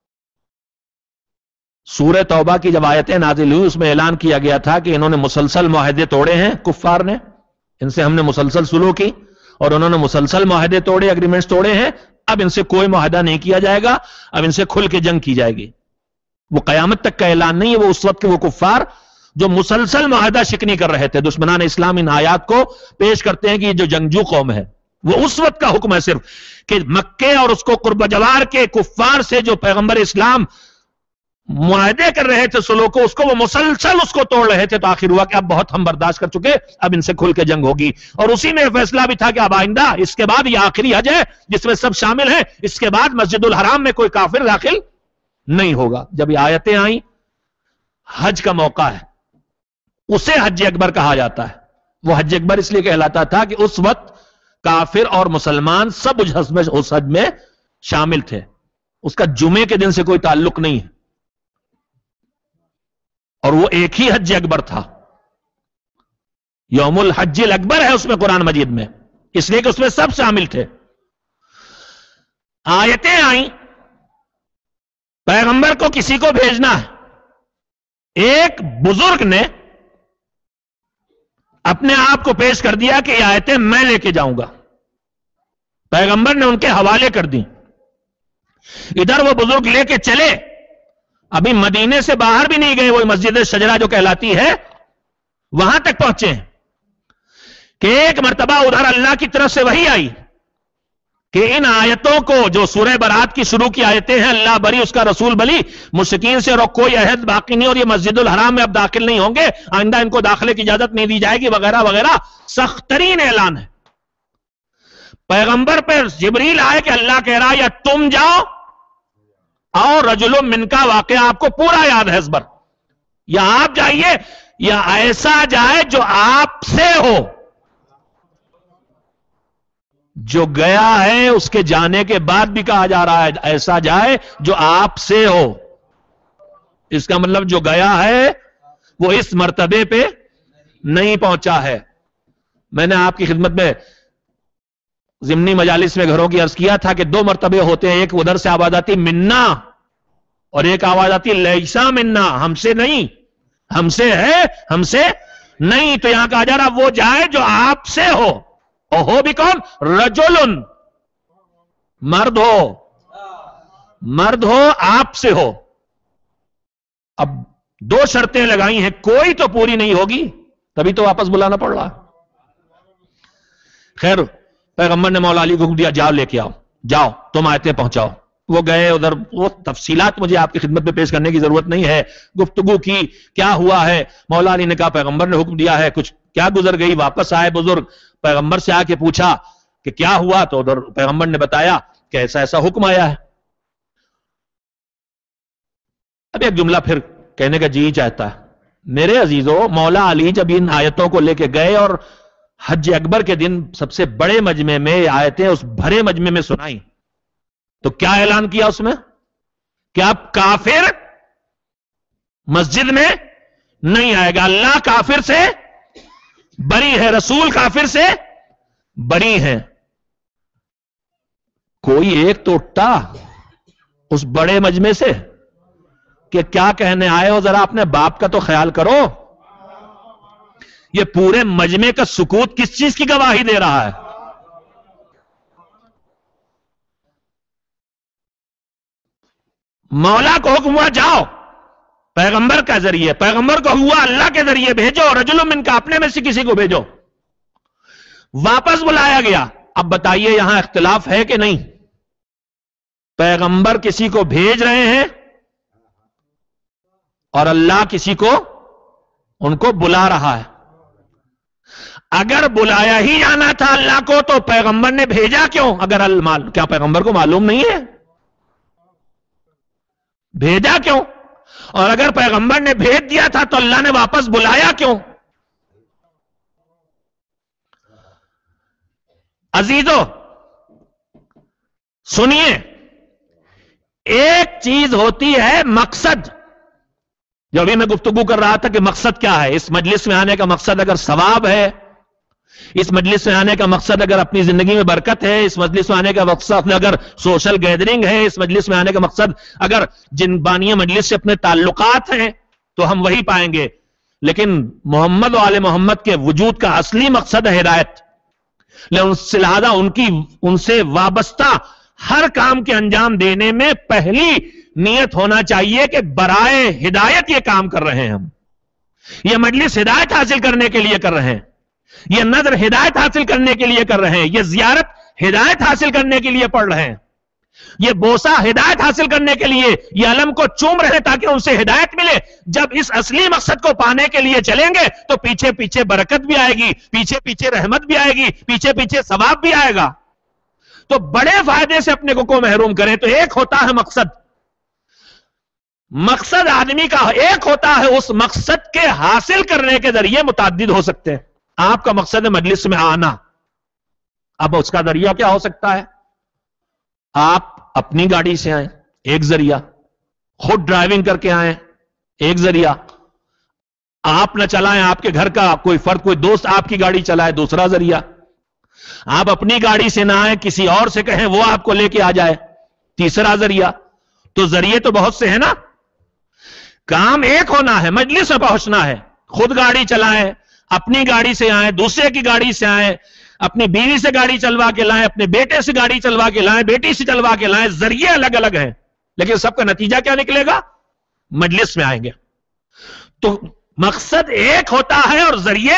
Speaker 1: سورہ توبہ کی جب آیتیں نازل ہوئی اس میں اعلان کیا گیا تھا کہ انہوں نے مسلسل معاہدے توڑے ہیں، کفار نے، ان سے ہم نے مسلسل سلو کی اور انہوں نے مسلسل معاہدے توڑے، اگریمنٹس توڑے ہیں، اب ان سے کوئی معاہدہ نہیں کیا جائے گا، اب ان سے کھل کے جنگ کی جائے گی۔ وہ قیامت تک کا اعلان نہیں ہے، وہ اس وقت کے وہ کفار جو مسلسل معاہدہ شکنی کر رہے تھے۔ دشمنان اسلام ان آیات کو پیش کرتے ہیں کہ یہ جو جنگجو قوم ہے، وہ اس وقت کا حکم ہے صرف کہ مکے اور اس کو قرب جوار کے کفار سے جو پیغمبر اسلام معاہدے کر رہے تھے سلو کو، اس کو وہ مسلسل اس کو توڑ رہے تھے، تو آخر ہوا کہ اب بہت ہم برداشت کر چکے، اب ان سے کھل کے جنگ ہوگی۔ اور اسی میں فیصلہ بھی تھا کہ اب آئندہ اس کے بعد یہ آخری حج ہے جس میں سب شامل ہیں، اس کے بعد مسجد الحرام میں کوئی کافر داخل نہیں ہوگا۔ جب یہ آیتیں آئیں، حج کا موقع ہے، اسے حج اکبر کہا جاتا ہے۔ وہ حج اکبر اس لیے کہلاتا تھا کہ اس وقت کافر اور مسلمان سب اس حج میں شامل تھے، اس کا جمعے کے دن سے کوئی تعلق نہیں ہے، اور وہ ایک ہی حج اکبر تھا، یوم الحج الاکبر ہے اس میں قرآن مجید میں، اس لیے کہ اس میں سب شامل تھے۔ آیتیں آئیں، پیغمبر کو کسی کو بھیجنا ہے، ایک بزرگ نے اپنے آپ کو پیش کر دیا کہ یہ آیتیں میں لے کے جاؤں گا، پیغمبر نے ان کے حوالے کر دی۔ ادھر وہ بزرگ لے کے چلے، ابھی مدینے سے باہر بھی نہیں گئے، وہ مسجد شجرہ جو کہلاتی ہے وہاں تک پہنچے ہیں کہ ایک مرتبہ ادھر اللہ کی طرف سے وحی آئی کہ ان آیتوں کو جو سورہ برات کی شروع کی آیتیں ہیں، اللہ بری اس کا رسول بلی، مشرکین سے اور کوئی عہد باقی نہیں، اور یہ مسجد الحرام میں اب داخل نہیں ہوں گے، آئندہ ان کو داخلے کی اجازت نہیں دی جائے گی، وغیرہ وغیرہ، سخت ترین اعلان ہے۔ پیغمبر پر جبریل آئے کہ اللہ کہہ رہا ہے یا تم جاؤ اور رجل من کا واقعہ آپ کو پورا یاد ہے ازبر، یا آپ جائیے یا ایسا جائے جو آپ سے ہو، جو گیا ہے اس کے جانے کے بعد بھی کہا جا رہا ہے ایسا جائے جو آپ سے ہو، اس کا مطلب جو گیا ہے وہ اس مرتبے پہ نہیں پہنچا ہے۔ میں نے آپ کی خدمت میں ضمنی مجالس میں گھروں کی عرض کیا تھا کہ دو مرتبے ہوتے ہیں، ایک ادھر سے آواز آتی منا اور ایک آواز آتی لیسا منا، ہم سے نہیں، ہم سے ہے ہم سے نہیں۔ تو یہاں کہا جا رہا وہ جائے جو آپ سے ہو، اور ہو بھی کون؟ رجل، مرد ہو، مرد ہو آپ سے ہو۔ اب دو شرطیں لگائی ہیں، کوئی تو پوری نہیں ہوگی، تبھی تو واپس بلانا پڑ رہا. خیر پیغمبر نے مولا علی کو حکم دیا جاؤ لے کے آؤ, جاؤ تم آیتیں پہنچاؤ. وہ گئے ادھر. وہ تفصیلات مجھے آپ کی خدمت میں پیش کرنے کی ضرورت نہیں ہے. گفتگو کی کیا ہوا ہے, مولا علی نے کہا پیغمبر نے حکم دیا ہے, کچھ کیا گزر گئی. واپس آئے بزرگ, پیغمبر سے آ کے پوچھا کہ کیا ہوا, تو ادھر پیغمبر نے بتایا کہ ایسا ایسا حکم آیا ہے. اب ایک جملہ پھر کہنے کا جی چاہتا ہے. میرے عزیزو, مولا علی جب ان آیتوں کو لے کے گئے اور حج اکبر کے دن سب سے بڑے مجمع میں آیتیں اس بھرے مجمع میں سنائیں, تو کیا اعلان کیا اس میں, کیا کافر مسجد میں نہیں آئے گا. اللہ کافر سے بری ہے, رسول کافر سے بری ہے. کوئی ایک تو اٹھا اس بڑے مجمع سے کہ کیا کہنے آئے ہو, ذرا اپنے باپ کا تو خیال کرو. یہ پورے مجمع کا سکوت کس چیز کی گواہی دے رہا ہے؟ مولا کو حکم ہوا جاؤ پیغمبر کا ذریعے, پیغمبر کو ہوا اللہ کے ذریعے بھیجو, رجل من کا اپنے میں سے کسی کو بھیجو. واپس بلایا گیا. اب بتائیے یہاں اختلاف ہے کہ نہیں؟ پیغمبر کسی کو بھیج رہے ہیں اور اللہ کسی کو ان کو بلا رہا ہے. اگر بلایا ہی جانا تھا اللہ کو تو پیغمبر نے بھیجا کیوں؟ اگر المال کیا پیغمبر کو معلوم نہیں ہے بھیجا کیوں؟ اور اگر پیغمبر نے بھیج دیا تھا تو اللہ نے واپس بلایا کیوں؟ عزیزو سنیے, ایک چیز ہوتی ہے مقصد. جو ابھی میں گفتگو کر رہا تھا کہ مقصد کیا ہے, اس مجلس میں آنے کا مقصد اگر ثواب ہے, اس مجلس میں آنے کا مقصد اگر اپنی زندگی میں برکت ہے, اس مجلس میں آنے کا مقصد اگر سوشل گیدرنگ ہے, اس مجلس میں آنے کا مقصد اگر جن بانی مجلس سے اپنے تعلقات ہیں تو ہم وہی پائیں گے. لیکن محمد و آل محمد کے وجود کا اصلی مقصد ہے ہدایت. لہذا ان کی ان سے وابستہ ہر کام کے انجام دینے میں پہلی نیت ہونا چاہیے کہ برائے ہدایت یہ کام کر رہے ہیں. ہم یہ مجلس ہدایت حاصل کرنے کے لیے کر رہے ہیں, یہ نظر ہدایت حاصل کرنے کے لیے کر رہے ہیں, یہ زیارت ہدایت حاصل کرنے کے لیے پڑھ رہے ہیں, یہ بوسہ ہدایت حاصل کرنے کے لیے, یہ علم کو چوم رہے ہیں تاکہ ان سے ہدایت ملے. جب اس اصلی مقصد کو پانے کے لیے چلیں گے تو پیچھے پیچھے برکت بھی آئے گی, پیچھے پیچھے رحمت بھی آئے گی, پیچھے پیچھے ثواب بھی آئے گا. تو بڑے فائدے سے اپنے کو کو محروم کریں. تو ایک ہوتا ہے مقصد, مقصد آدمی کا ایک ہوتا ہے, اس مقصد کے حاصل کرنے کے ذریعے متعدد ہو سکتے ہیں. آپ کا مقصد ہے مجلس میں آنا, اب اس کا ذریعہ کیا ہو سکتا ہے؟ آپ اپنی گاڑی سے آئیں, ایک ذریعہ. خود ڈرائیونگ کر کے آئیں, ایک ذریعہ. آپ نہ چلائیں, آپ کے گھر کا کوئی فرد, کوئی دوست آپ کی گاڑی چلائے, دوسرا ذریعہ. آپ اپنی گاڑی سے نہ آئیں, کسی اور سے کہیں وہ آپ کو لے کے آ جائے, تیسرا ذریعہ. تو ذریعے تو بہت سے ہیں نا. کام ایک ہونا ہے, مجلس میں پہنچنا ہے. خود گاڑی چلائیں, اپنی گاڑی سے آئیں, دوسرے کی گاڑی سے آئیں, اپنی بیوی سے گاڑی چلوا کے لائیں, اپنے بیٹے سے گاڑی چلوا کے لائیں, بیٹی سے چلوا کے لائیں. ذریعے الگ الگ ہیں لیکن سب کا نتیجہ کیا نکلے گا؟ مجلس میں آئیں گے. تو مقصد ایک ہوتا ہے اور ذریعے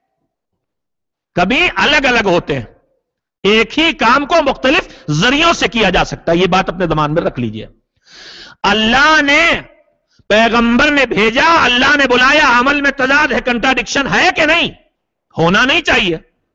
Speaker 1: کبھی الگ الگ ہوتے ہیں. ایک ہی کام کو مختلف ذریعوں سے کیا جا سکتا ہے. یہ بات اپنے دماغ میں رکھ لیجئے. اللہ نے پیغمبر نے بھیجا, اللہ نے بلایا, عمل میں تضاد ہے, کنٹراڈکشن ہے کہ نہیں؟ ہونا نہیں چاہیے.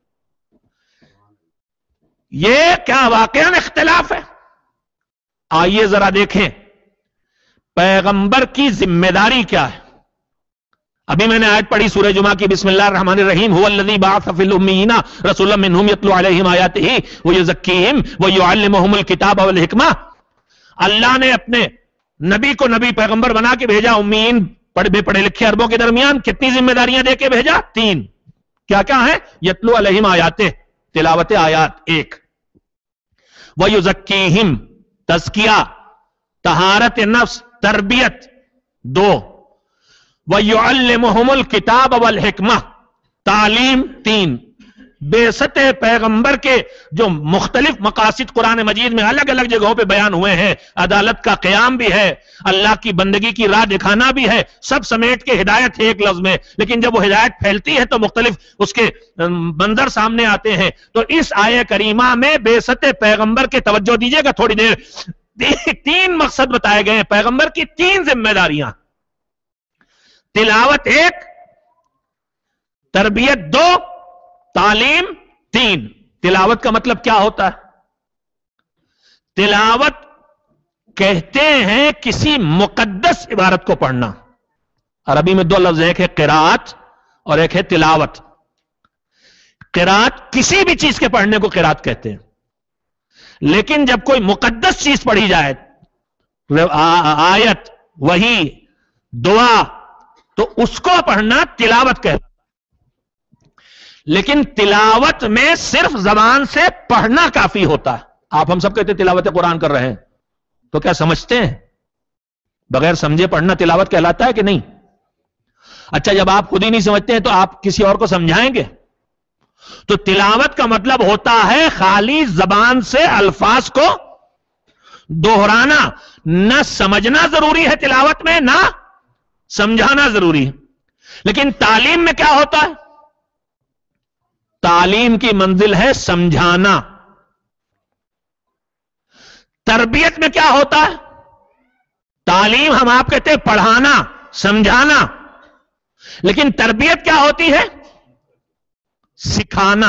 Speaker 1: یہ کیا واقعاً اختلاف ہے؟ آئیے ذرا دیکھیں پیغمبر کی ذمہ داری کیا ہے. ابھی میں نے آیت پڑھی سورہ جمعہ کی, بسم اللہ الرحمن الرحیم, هو الذی بعث فی الامیین رسولا منہم یتلو علیہم آیاتہ ویزکیہم ویعلمہم الکتاب والحکمہ. اللہ نے اپنے نبی کو نبی پیغمبر بنا کے بھیجا, امیین پڑھے پڑھے لکھے عربوں کے درمیان. کتنی ذمہ داریاں دے کے بھیجا؟ تین. کیا کیا ہیں؟ یتلو علیہم آیاتہ, تلاوت آیات, ایک. ویزکیہم, تزکیہ, طہارت نفس, تربیت, دو. وَيُعَلِّمُهُمُ الْكِتَابَ وَالْحِكْمَةَ, تعلیم, تین. बेसत पैगंबर के जो मुख्तलिफ मकासिद कुरान मजीद में अलग अलग जगहों पे बयान हुए हैं, अदालत का क़याम भी है, अल्लाह की बंदगी की राह दिखाना भी है, सब समेट के हिदायत है एक लफ्ज में। लेकिन जब वो हिदायत फैलती है तो मुख्तलिफ उसके मंजर सामने आते हैं। तो इस आय करीमा में बेसत पैगंबर के, तवज्जो दीजिएगा थोड़ी देर, तीन मकसद बताए गए हैं, पैगंबर की तीन जिम्मेदारियां। तिलावत एक, तरबियत दो, तालीम तीन। तिलावत का मतलब क्या होता है? तिलावत कहते हैं किसी मुकद्दस इबारत को पढ़ना। अरबी में दो लफ्ज, एक है क़िराअत और एक है तिलावत। क़िराअत किसी भी चीज के पढ़ने को क़िराअत कहते हैं, लेकिन जब कोई मुकद्दस चीज पढ़ी जाए, आयत, वही, दुआ, तो उसको पढ़ना तिलावत कहता है। लेकिन तिलावत में सिर्फ जबान से पढ़ना काफी होता है। आप हम सब कहते हैं तिलावत कुरान कर रहे हैं, तो क्या समझते हैं? बगैर समझे पढ़ना तिलावत कहलाता है कि नहीं? अच्छा, जब आप खुद ही नहीं समझते हैं तो आप किसी और को समझाएंगे? तो तिलावत का मतलब होता है खाली जबान से अल्फाज को दोहराना। ना समझना जरूरी है तिलावत में, ना समझाना जरूरी है। लेकिन तालीम में क्या होता है? तालीम की मंजिल है समझाना। तरबियत में क्या होता है? तालीम हम आप कहते हैं पढ़ाना, समझाना, लेकिन तरबियत क्या होती है? सिखाना।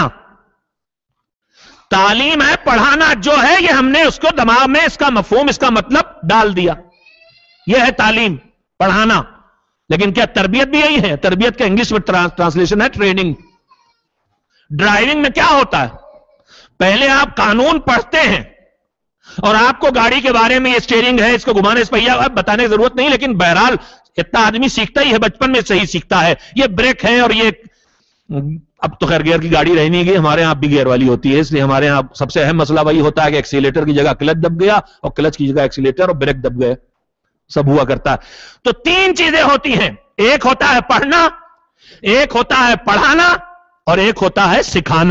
Speaker 1: तालीम है पढ़ाना, जो है ये हमने उसको दिमाग में इसका मफहूम, इसका मतलब डाल दिया, यह है तालीम, पढ़ाना। लेकिन क्या तरबियत भी यही है? तरबियत का इंग्लिश में ट्रांसलेशन है ट्रेनिंग। ड्राइविंग में क्या होता है? पहले आप कानून पढ़ते हैं और आपको गाड़ी के बारे में, ये स्टीयरिंग है, इसको घुमाने से पहिया, अब बताने की जरूरत नहीं, लेकिन बहरहाल इतना आदमी सीखता ही है, बचपन में सही सीखता है। ये ब्रेक है और ये, अब तो खैर गियर की गाड़ी रही नहीं गई, हमारे यहां भी गियर वाली होती है, इसलिए हमारे यहां सबसे अहम मसला वही होता है कि एक्सीलेटर की जगह क्लच दब गया और क्लच की जगह एक्सीलेटर और ब्रेक दब गए, सब हुआ करता है। तो तीन चीजें होती हैं, एक होता है पढ़ना, एक होता है पढ़ाना और एक होता है सिखाना।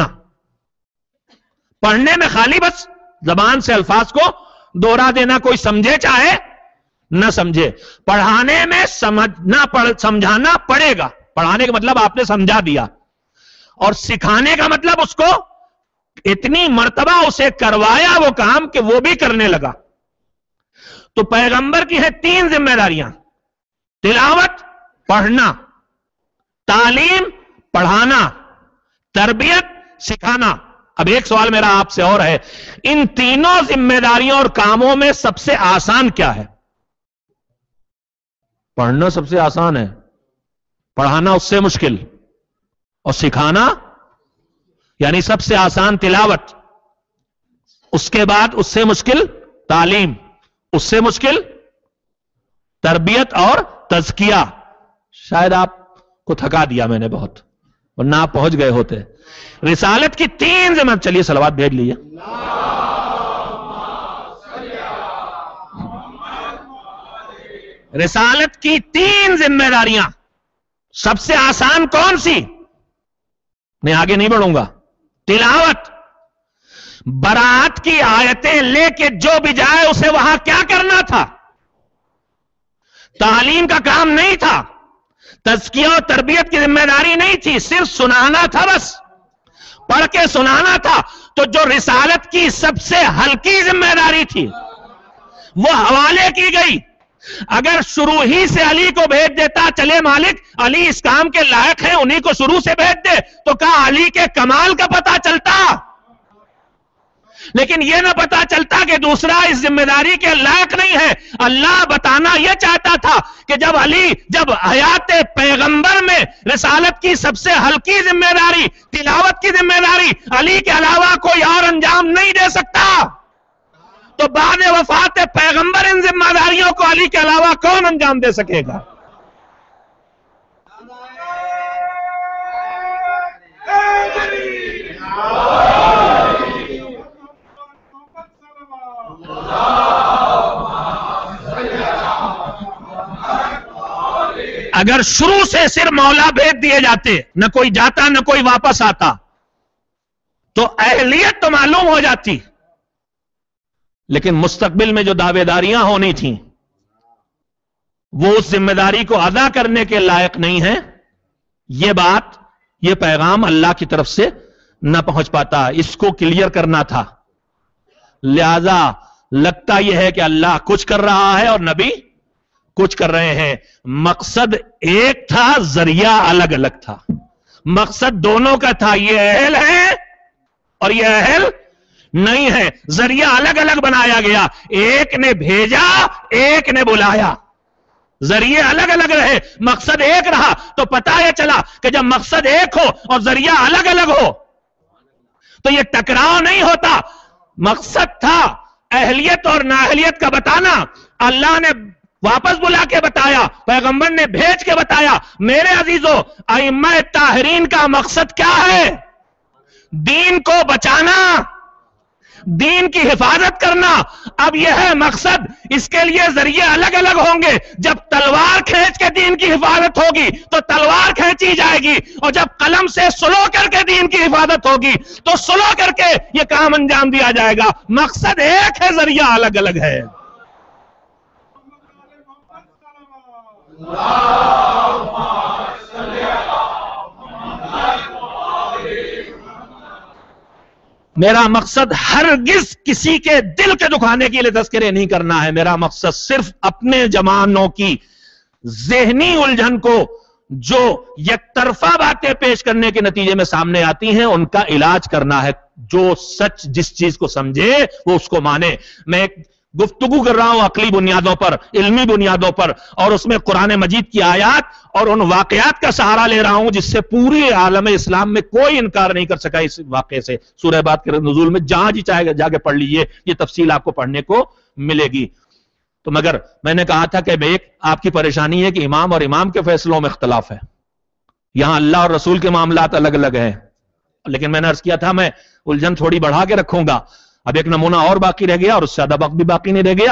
Speaker 1: पढ़ने में खाली बस जबान से अल्फाज को दोहरा देना, कोई समझे चाहे ना समझे। पढ़ाने में समझना पढ़ समझाना पड़ेगा, पढ़ाने का मतलब आपने समझा दिया, और सिखाने का मतलब उसको इतनी मर्तबा उसे करवाया वो काम कि वो भी करने लगा। तो पैगंबर की है तीन जिम्मेदारियां, तिलावत पढ़ना, तालीम पढ़ाना, तरबियत सिखाना। अब एक सवाल मेरा आपसे और है, इन तीनों जिम्मेदारियों और कामों में सबसे आसान क्या है? पढ़ना सबसे आसान है, पढ़ाना उससे मुश्किल, और सिखाना यानी सबसे आसान तिलावत, उसके बाद उससे मुश्किल तालीम, उससे मुश्किल तरबियत और तज़किया। शायद आपको थका दिया मैंने बहुत, वरना आप पहुंच गए होते। रिसालत की तीन जिम्मेदारियां, चलिए सलावत भेज लीजिए। रिसालत की तीन जिम्मेदारियां, सबसे आसान कौन सी? मैं आगे नहीं बढ़ूंगा। तिलावत, बरात की आयतें लेके जो भी जाए उसे वहां क्या करना था? तालीम का काम नहीं था, तज़किया और तरबियत की जिम्मेदारी नहीं थी, सिर्फ सुनाना था, बस पढ़ के सुनाना था। तो जो रिसालत की सबसे हल्की जिम्मेदारी थी वो हवाले की गई। अगर शुरू ही से अली को भेज देता, चले मालिक अली इस काम के लायक हैं, उन्हीं को शुरू से भेज दे, तो क्या अली के कमाल का पता चलता? लेकिन यह ना पता चलता कि दूसरा इस जिम्मेदारी के लायक नहीं है। अल्लाह बताना यह चाहता था कि जब अली, जब हयात पैगंबर में रिसालत की सबसे हल्की जिम्मेदारी, तिलावत की जिम्मेदारी अली के अलावा कोई और अंजाम नहीं दे सकता, तो बाद वफात पैगंबर इन जिम्मेदारियों को अली के अलावा कौन अंजाम दे सकेगा? अगर शुरू से सिर्फ मौला भेज दिए जाते, न कोई जाता न कोई वापस आता, تو اہلیت تو معلوم ہو جاتی، لیکن مستقبل میں جو دعویداریاں ہونی تھیں وہ اس ذمہ داری کو ادا کرنے کے لائق نہیں ہے. یہ بات، یہ پیغام اللہ کی طرف سے نہ پہنچ پاتا، اس کو کلیئر کرنا تھا. لہذا لگتا یہ ہے کہ اللہ کچھ کر رہا ہے اور نبی کچھ کر رہے ہیں. مقصد ایک تھا، ذریعہ الگ الگ تھا. مقصد دونوں کا تھا، یہ اہل ہے اور یہ اہل نہیں ہے. ذریعہ الگ الگ بنایا گیا، ایک نے بھیجا ایک نے بلایا. ذریعے الگ الگ رہے، مقصد ایک رہا. تو پتہ یہ چلا کہ جب مقصد ایک ہو اور ذریعہ الگ الگ ہو تو یہ ٹکراؤ نہیں ہوتا. مقصد تھا اہلیت اور نااہلیت کا بتانا، اللہ نے واپس بلا کے بتایا، پیغمبر نے بھیج کے بتایا. میرے عزیزو، ائمہ طاہرین کا مقصد کیا ہے؟ دین کو بچانا، دین کی حفاظت کرنا. اب یہ ہے مقصد. اس کے لیے ذریعے الگ الگ ہوں گے. جب تلوار کھینچ کے دین کی حفاظت ہوگی تو تلوار کھینچی جائے گی، اور جب قلم سے سلو کر کے دین کی حفاظت ہوگی تو سلو کر کے یہ کام انجام دیا جائے گا. مقصد ایک ہے، ذریعہ الگ الگ ہے. میرا مقصد ہرگز کسی کے دل کے دکھانے کے لیے تذکرے نہیں کرنا ہے. میرا مقصد صرف اپنے جوانوں کی ذہنی الجھن کو جو یک طرفہ باتیں پیش کرنے کے نتیجے میں سامنے آتی ہیں ان کا علاج کرنا ہے. جو سچ جس چیز کو سمجھے وہ اس کو مانے. میں ایک گفتگو کر رہا ہوں عقلی بنیادوں پر، علمی بنیادوں پر، اور اس میں قرآن مجید کی آیات اور ان واقعات کا سہارا لے رہا ہوں جس سے پوری عالم اسلام میں کوئی انکار نہیں کر سکا. اس واقعے سے سورہ بات کے نزول میں جہاں جی چاہے گا جا کے پڑھ لیجئے، یہ تفصیل آپ کو پڑھنے کو ملے گی. تو مگر میں نے کہا تھا کہ ایک آپ کی پریشانی ہے کہ امام اور امام کے فیصلوں میں اختلاف ہے. یہاں اللہ اور رسول کے معاملات الگ الگ ہیں، لیکن میں نے عرض کیا تھا میں الجھن تھوڑی بڑھا کے رکھوں گا. اب ایک نمونہ اور باقی رہ گیا اور اس سے زیادہ وقت بھی باقی نہیں رہ گیا.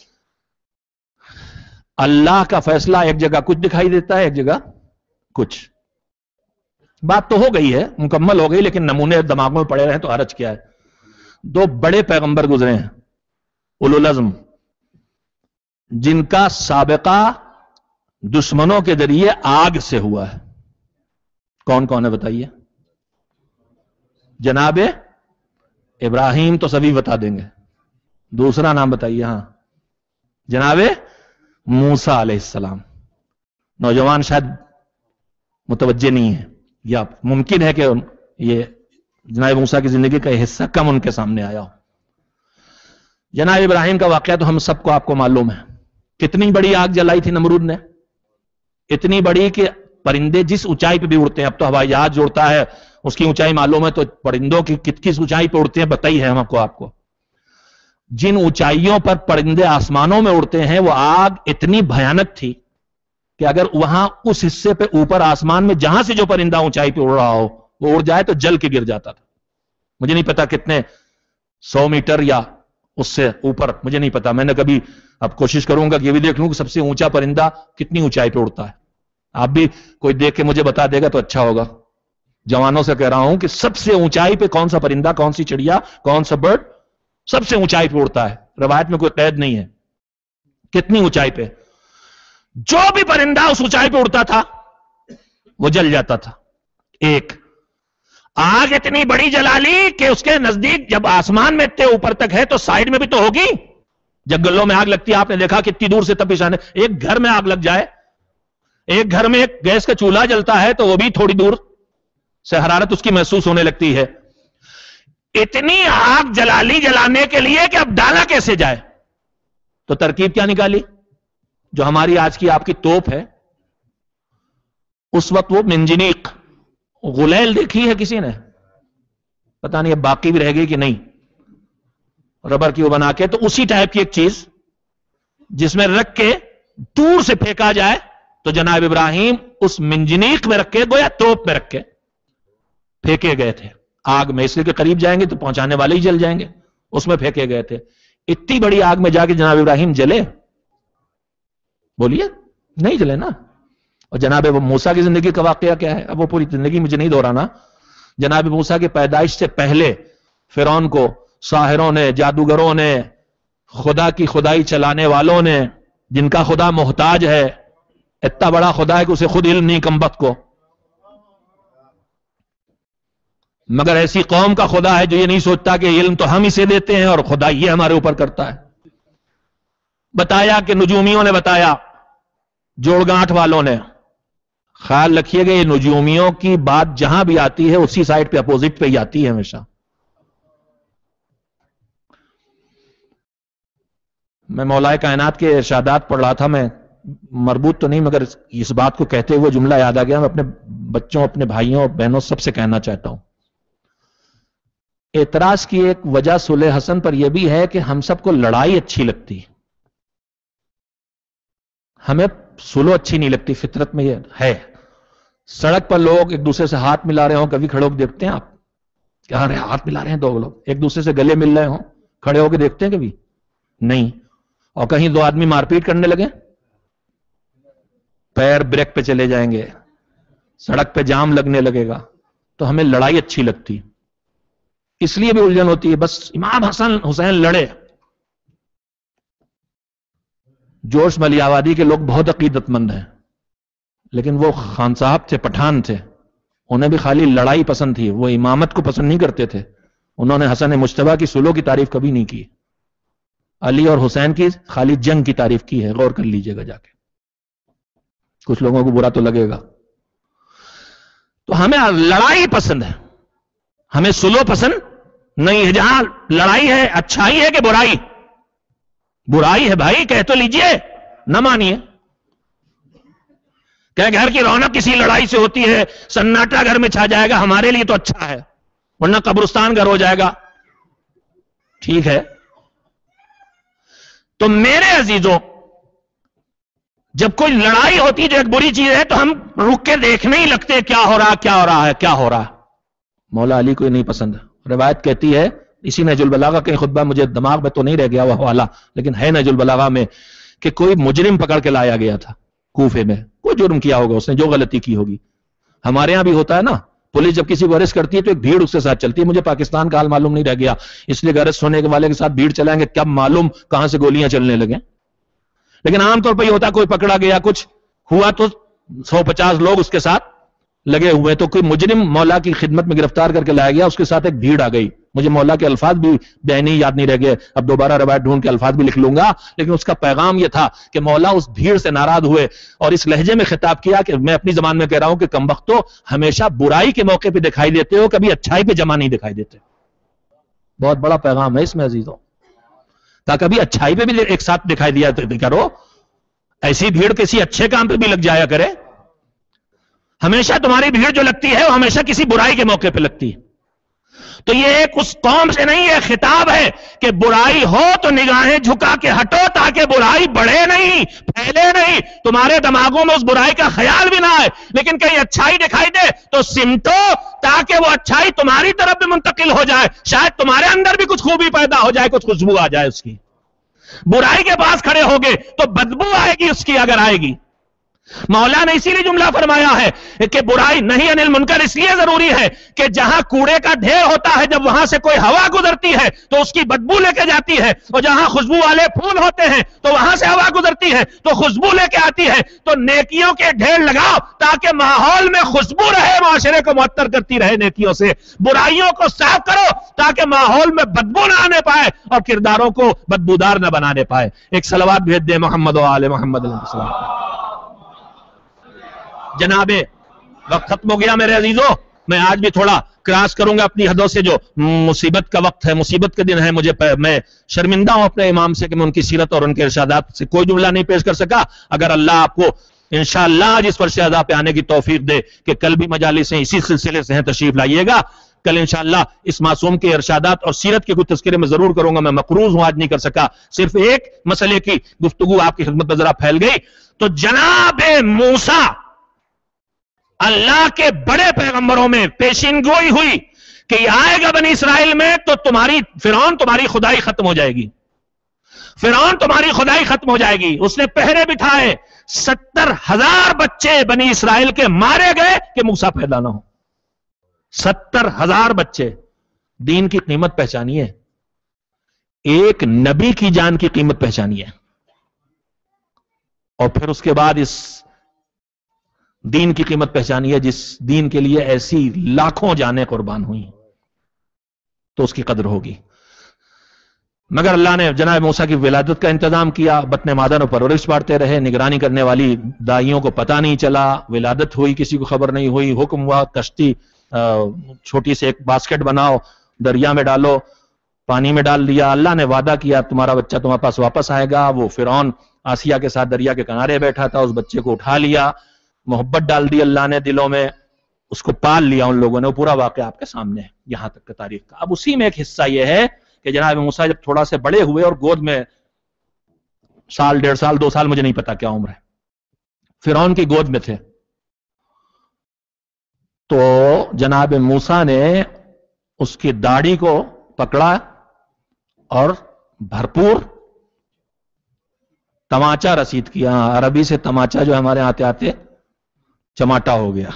Speaker 1: اللہ کا فیصلہ ایک جگہ کچھ دکھائی دیتا ہے، ایک جگہ کچھ. بات تو ہو گئی ہے، مکمل ہو گئی، لیکن نمونے دماغ میں پڑے رہے تو حرج کیا ہے. دو بڑے پیغمبر گزرے ہیں، اولو العزم، جن کا سابقہ دشمنوں کے ذریعے آگ سے ہوا ہے. کون کون ہے بتائیے؟ جناب ابراہیم تو سبھی بتا دیں گے، دوسرا نام بتائیے. ہاں، جناب موسیٰ علیہ السلام. نوجوان شاید متوجہ نہیں ہے، یا ممکن ہے کہ یہ جناب موسیٰ کی زندگی کا حصہ کم ان کے سامنے آیا ہو. جناب ابراہیم کا واقعہ تو ہم سب کو آپ کو معلوم ہے. کتنی بڑی آگ جلائی تھی نمرود نے؟ اتنی بڑی کہ پرندے جس اونچائی پہ بھی اڑتے ہیں، اب تو ہوائی جہاز جو اڑتا ہے اس کی اونچائی معلوم ہے، تو پرندوں کی کت کس اونچائی پہ اڑتے ہیں بتائی ہے ہم کو آپ کو. جن اونچائیوں پر پرندے آسمانوں میں اڑتے ہیں وہ آگ اتنی بھیانک تھی کہ اگر وہاں اس حصے پہ اوپر آسمان میں جہاں سے جو پرندہ اونچائی پہ اڑ رہا ہو وہ اڑ جائے تو جل کے گر جاتا تھا. مجھے نہیں پتا کتنے سو میٹر یا اس سے اوپر، مجھے نہیں پتا. میں نے کبھی اب کوشش کروں گا کہ یہ بھی دیکھ لوں کہ سب سے اونچا پرندہ کتنی اونچائی پہ اڑتا ہے. آپ بھی کوئی دیکھ کے مجھے بتا دے گا تو اچھا ہوگا. جوانوں سے کہہ رہا ہوں کہ سب سے اونچائی پہ کون سا پرندہ، کون سی چڑیا، کون سا برڈ سب سے اونچائی پہ اڑتا ہے. روایت میں کوئی قید نہیں ہے کتنی اونچائی پہ. جو بھی پرندہ اس اونچائی پہ اڑتا تھا وہ جل جاتا تھا. ایک آگ اتنی بڑی جلا لی کہ اس کے نزدیک جب آسمان میں اتنے اوپر تک ہے تو سائڈ میں بھی تو ہوگی. جنگلوں میں آگ لگتی ہے، آپ نے دیکھا کتنی دور سے تپش آنے. ایک گھر میں آگ لگ جائے، ایک گھر میں ایک گیس کا چولہا جلتا ہے تو وہ بھی تھوڑی دور سے حرارت اس کی محسوس ہونے لگتی ہے. اتنی آگ جلا لی جلانے کے لیے کہ اب ڈالا کیسے جائے. تو ترکیب کیا نکالی؟ جو ہماری آج کی آپ کی توپ ہے، اس وقت وہ منجنیق غلیل دیکھی ہے کسی نے؟ پتہ نہیں اب باقی بھی رہ گئی کہ نہیں. ربر کی وہ بنا کے، تو اسی ٹائپ کی ایک چیز جس میں رکھ کے دور سے پھینکا جائے. تو جناب ابراہیم اس منجنیق میں رکھ کے، گویا توپ میں رکھ کے پھینکے گئے تھے آگ میں. اس لیے کہ قریب جائیں گے تو پہنچانے والے ہی جل جائیں گے. اس میں پھینکے گئے تھے. اتنی بڑی آگ میں جا کے جناب ابراہیم جلے؟ بولیے نہیں جلے نا. اور جناب موسیٰ کی زندگی کا واقعہ کیا ہے؟ اب وہ پوری زندگی مجھے نہیں دہرانا. جناب موسیٰ کی پیدائش سے پہلے فرعون کو ساحروں نے، جادوگروں نے، خدا کی خدائی چلانے والوں نے، جن کا خدا محتاج ہے، اتنا بڑا خدا ہے کہ اسے خود علم نہیں کمبخت کو، مگر ایسی قوم کا خدا ہے جو یہ نہیں سوچتا کہ علم تو ہم اسے دیتے ہیں اور خدا یہ ہمارے اوپر کرتا ہے. بتایا کہ نجومیوں نے بتایا، جوڑ گانٹھ والوں نے. خیال رکھیے گا یہ نجومیوں کی بات جہاں بھی آتی ہے اسی سائڈ پہ اپوزٹ پہ ہی آتی ہے ہمیشہ. میں مولا کائنات کے ارشادات پڑھ رہا تھا، میں مربوط تو نہیں مگر اس بات کو کہتے ہوئے جملہ یاد آ گیا. میں اپنے بچوں، اپنے بھائیوں اور بہنوں سب سے کہنا چاہتا ہوں، اعتراض کی ایک وجہ صلح حسن پر یہ بھی ہے کہ ہم سب کو لڑائی اچھی لگتی، ہمیں سلو اچھی نہیں لگتی، فطرت میں یہ ہے. سڑک پر لوگ ایک دوسرے سے ہاتھ ملا رہے ہوں، کبھی کھڑے ہو کے دیکھتے ہیں آپ کیا رہے ہاتھ ملا رہے ہیں دو لوگ، ایک دوسرے سے گلے مل رہے ہوں، کھڑے ہو کے دیکھتے ہیں کبھی نہیں. اور کہیں دو آدمی مار پیٹ کرنے لگے، پیر بریک پہ چلے جائیں گے، سڑک پہ جام لگنے لگے گا، تو ہمیں لڑائی اچھی لگتی. اس لیے بھی الجھن ہوتی ہے، بس امام حسن حسین لڑے. جوش ملی آبادی کے لوگ بہت عقیدت مند ہیں، لیکن وہ خان صاحب تھے، پٹھان تھے، انہیں بھی خالی لڑائی پسند تھی، وہ امامت کو پسند نہیں کرتے تھے. انہوں نے حسن مجتبیٰ کی سلو کی تعریف کبھی نہیں کی. علی اور حسین کی خالی جنگ کی تعریف کی ہے، غور کر لیجئے گا جا کے. کچھ لوگوں کو برا تو لگے گا. تو ہمیں لڑائی پسند ہے، ہمیں سلو پسند نہیں ہے. جہاں لڑائی ہے اچھائی ہے کہ برائی؟ برائی ہے بھائی، کہہ تو لیجئے، نہ مانیے. کہ گھر کی رونق کسی لڑائی سے ہوتی ہے، سناٹا گھر میں چھا جائے گا، ہمارے لیے تو اچھا ہے، ورنہ قبرستان گھر ہو جائے گا. ٹھیک ہے. تو میرے عزیزوں، جب کوئی لڑائی ہوتی جو ایک بری چیز ہے تو ہم رک کے دیکھنے ہی لگتے کیا ہو رہا کیا ہو رہا ہے کیا ہو رہا ہے. مولا علی کو یہ نہیں پسند. روایت کہتی ہے، اسی نہج البلاغہ کے خطبہ، مجھے دماغ میں تو نہیں رہ گیا وہ حوالہ، لیکن ہے نہج البلاغہ میں، کہ کوئی مجرم پکڑ کے لایا گیا تھا کوفے میں. کوئی جرم کیا ہوگا اس نے، جو غلطی کی ہوگی. ہمارے یہاں بھی ہوتا ہے نا، پولیس جب کسی کو ارسٹ کرتی ہے تو ایک بھیڑ اس کے ساتھ چلتی ہے. مجھے پاکستان کا حال معلوم نہیں رہ گیا، اس لیے ارسٹ ہونے والے کے ساتھ بھیڑ چلائیں گے، کیا معلوم کہاں سے گولیاں چلنے لگیں. لیکن عام طور پر یہ ہوتا ہے، کوئی پکڑا گیا، کچھ ہوا تو سو پچاس لوگ اس کے ساتھ لگے ہوئے. تو کوئی مجرم مولا کی خدمت میں گرفتار کر کے لایا گیا، اس کے ساتھ ایک بھیڑ آ گئی. مجھے مولا کے الفاظ بھی بینی یاد نہیں رہ گئے، اب دوبارہ روایت ڈھونڈ کے الفاظ بھی لکھ لوں گا. لیکن اس کا پیغام یہ تھا کہ مولا اس بھیڑ سے ناراض ہوئے اور اس لہجے میں خطاب کیا کہ میں اپنی زبان میں کہہ رہا ہوں کہ کمبختو، ہمیشہ برائی کے موقع پہ دکھائی دیتے ہو، کبھی اچھائی پہ جمع نہیں دکھائی دیتے. بہت بڑا پیغام ہے اس میں عزیزوں، تاکہ کبھی اچھائی پہ بھی ایک ساتھ دکھائی دیا کرو. ایسی بھیڑ کسی اچھے کام پہ بھی لگ جایا کرے. ہمیشہ تمہاری بھیڑ جو لگتی ہے وہ ہمیشہ کسی برائی کے موقع پہ لگتی ہے. تو یہ ایک اس قوم سے نہیں ہے، خطاب ہے کہ برائی ہو تو نگاہیں جھکا کے ہٹو، تاکہ برائی بڑھے نہیں، پھیلے نہیں، تمہارے دماغوں میں اس برائی کا خیال بھی نہ آئے. لیکن کہیں اچھائی دکھائی دے تو سمٹو، تاکہ وہ اچھائی تمہاری طرف بھی منتقل ہو جائے، شاید تمہارے اندر بھی کچھ خوبی پیدا ہو جائے، کچھ خوشبو آ جائے اس کی. برائی کے پاس کھڑے ہوگے تو بدبو آئے گی اس کی، اگر آئے گی. مولا نے اسی لیے جملہ فرمایا ہے کہ برائی نہیں انل منکر اس لیے ضروری ہے کہ جہاں کوڑے کا ڈھیر ہوتا ہے، جب وہاں سے کوئی ہوا گزرتی ہے تو اس کی بدبو لے کے جاتی ہے، اور جہاں خوشبو والے پھول ہوتے ہیں تو وہاں سے ہوا گزرتی ہے تو خوشبو لے کے آتی ہے. تو نیکیوں کے ڈھیر لگاؤ تاکہ ماحول میں خوشبو رہے، معاشرے کو معطر کرتی رہے نیکیوں سے. برائیوں کو صاف کرو تاکہ ماحول میں بدبو نہ آنے پائے اور کرداروں کو بدبودار نہ بنانے پائے. ایک صلوات بھیج دے محمد و آل محمد علیہ السلام. جناب وقت ختم ہو گیا میرے عزیزوں. میں آج بھی تھوڑا کراس کروں گا اپنی حدوں سے، جو مصیبت کا وقت ہے، مصیبت کے دن ہے. مجھے میں شرمندہ ہوں اپنے امام سے کہ میں ان کی سیرت اور ان کے ارشادات سے کوئی جملہ نہیں پیش کر سکا. اگر اللہ آپ کو انشاءاللہ آج اس ورشہ ادا پہ آنے کی توفیق دے کہ کل بھی مجالس ہیں اسی سلسلے سے ہیں، تشریف لائیے گا. کل انشاءاللہ اس معصوم کے ارشادات اور سیرت کے کچھ تذکرے میں ضرور کروں گا. میں مقروض ہوں، آج نہیں کر سکا. صرف ایک مسئلے کی گفتگو آپ کی خدمت میں ذرا پھیل گئی. تو جناب موسیٰ، اللہ کے بڑے پیغمبروں میں پیشین گوئی ہوئی کہ یہ آئے گا بنی اسرائیل میں تو تمہاری فرعون تمہاری خدائی ختم ہو جائے گی، فرعون تمہاری خدائی ختم ہو جائے گی. اس نے پہرے بٹھائے، ستر ہزار بچے بنی اسرائیل کے مارے گئے کہ موسیٰ پیدا نہ ہو. ستر ہزار بچے. دین کی قیمت پہچانیے, ایک نبی کی جان کی قیمت پہچانیے, اور پھر اس کے بعد اس دین کی قیمت پہچانیے جس دین کے لیے ایسی لاکھوں جانیں قربان ہوئی, تو اس کی قدر ہوگی. مگر اللہ نے جناب موسیٰ کی ولادت کا انتظام کیا, بطن مادر میں پرورش پاتے رہے, نگرانی کرنے والی دائیوں کو پتہ نہیں چلا, ولادت ہوئی کسی کو خبر نہیں ہوئی, حکم ہوا کشتی چھوٹی سے ایک باسکٹ بناؤ, دریا میں ڈالو, پانی میں ڈال دیا. اللہ نے وعدہ کیا تمہارا بچہ تمہارے پاس واپس آئے گا. وہ فرعون آسیہ کے ساتھ دریا کے کنارے بیٹھا تھا, اس بچے کو اٹھا لیا, محبت ڈال دی اللہ نے دلوں میں, اس کو پال لیا ان لوگوں نے. وہ پورا واقعہ آپ کے سامنے ہے یہاں تک کا تاریخ کا. اب اسی میں ایک حصہ یہ ہے کہ جناب موسیٰ جب تھوڑا سے بڑے ہوئے اور گود میں سال ڈیڑھ سال دو سال مجھے نہیں پتا کیا عمر ہے, فرعون کی گود میں تھے, تو جناب موسیٰ نے اس کی داڑھی کو پکڑا اور بھرپور تماچا رسید کیا. عربی سے تماچا جو ہمارے آتے آتے چماٹا ہو گیا.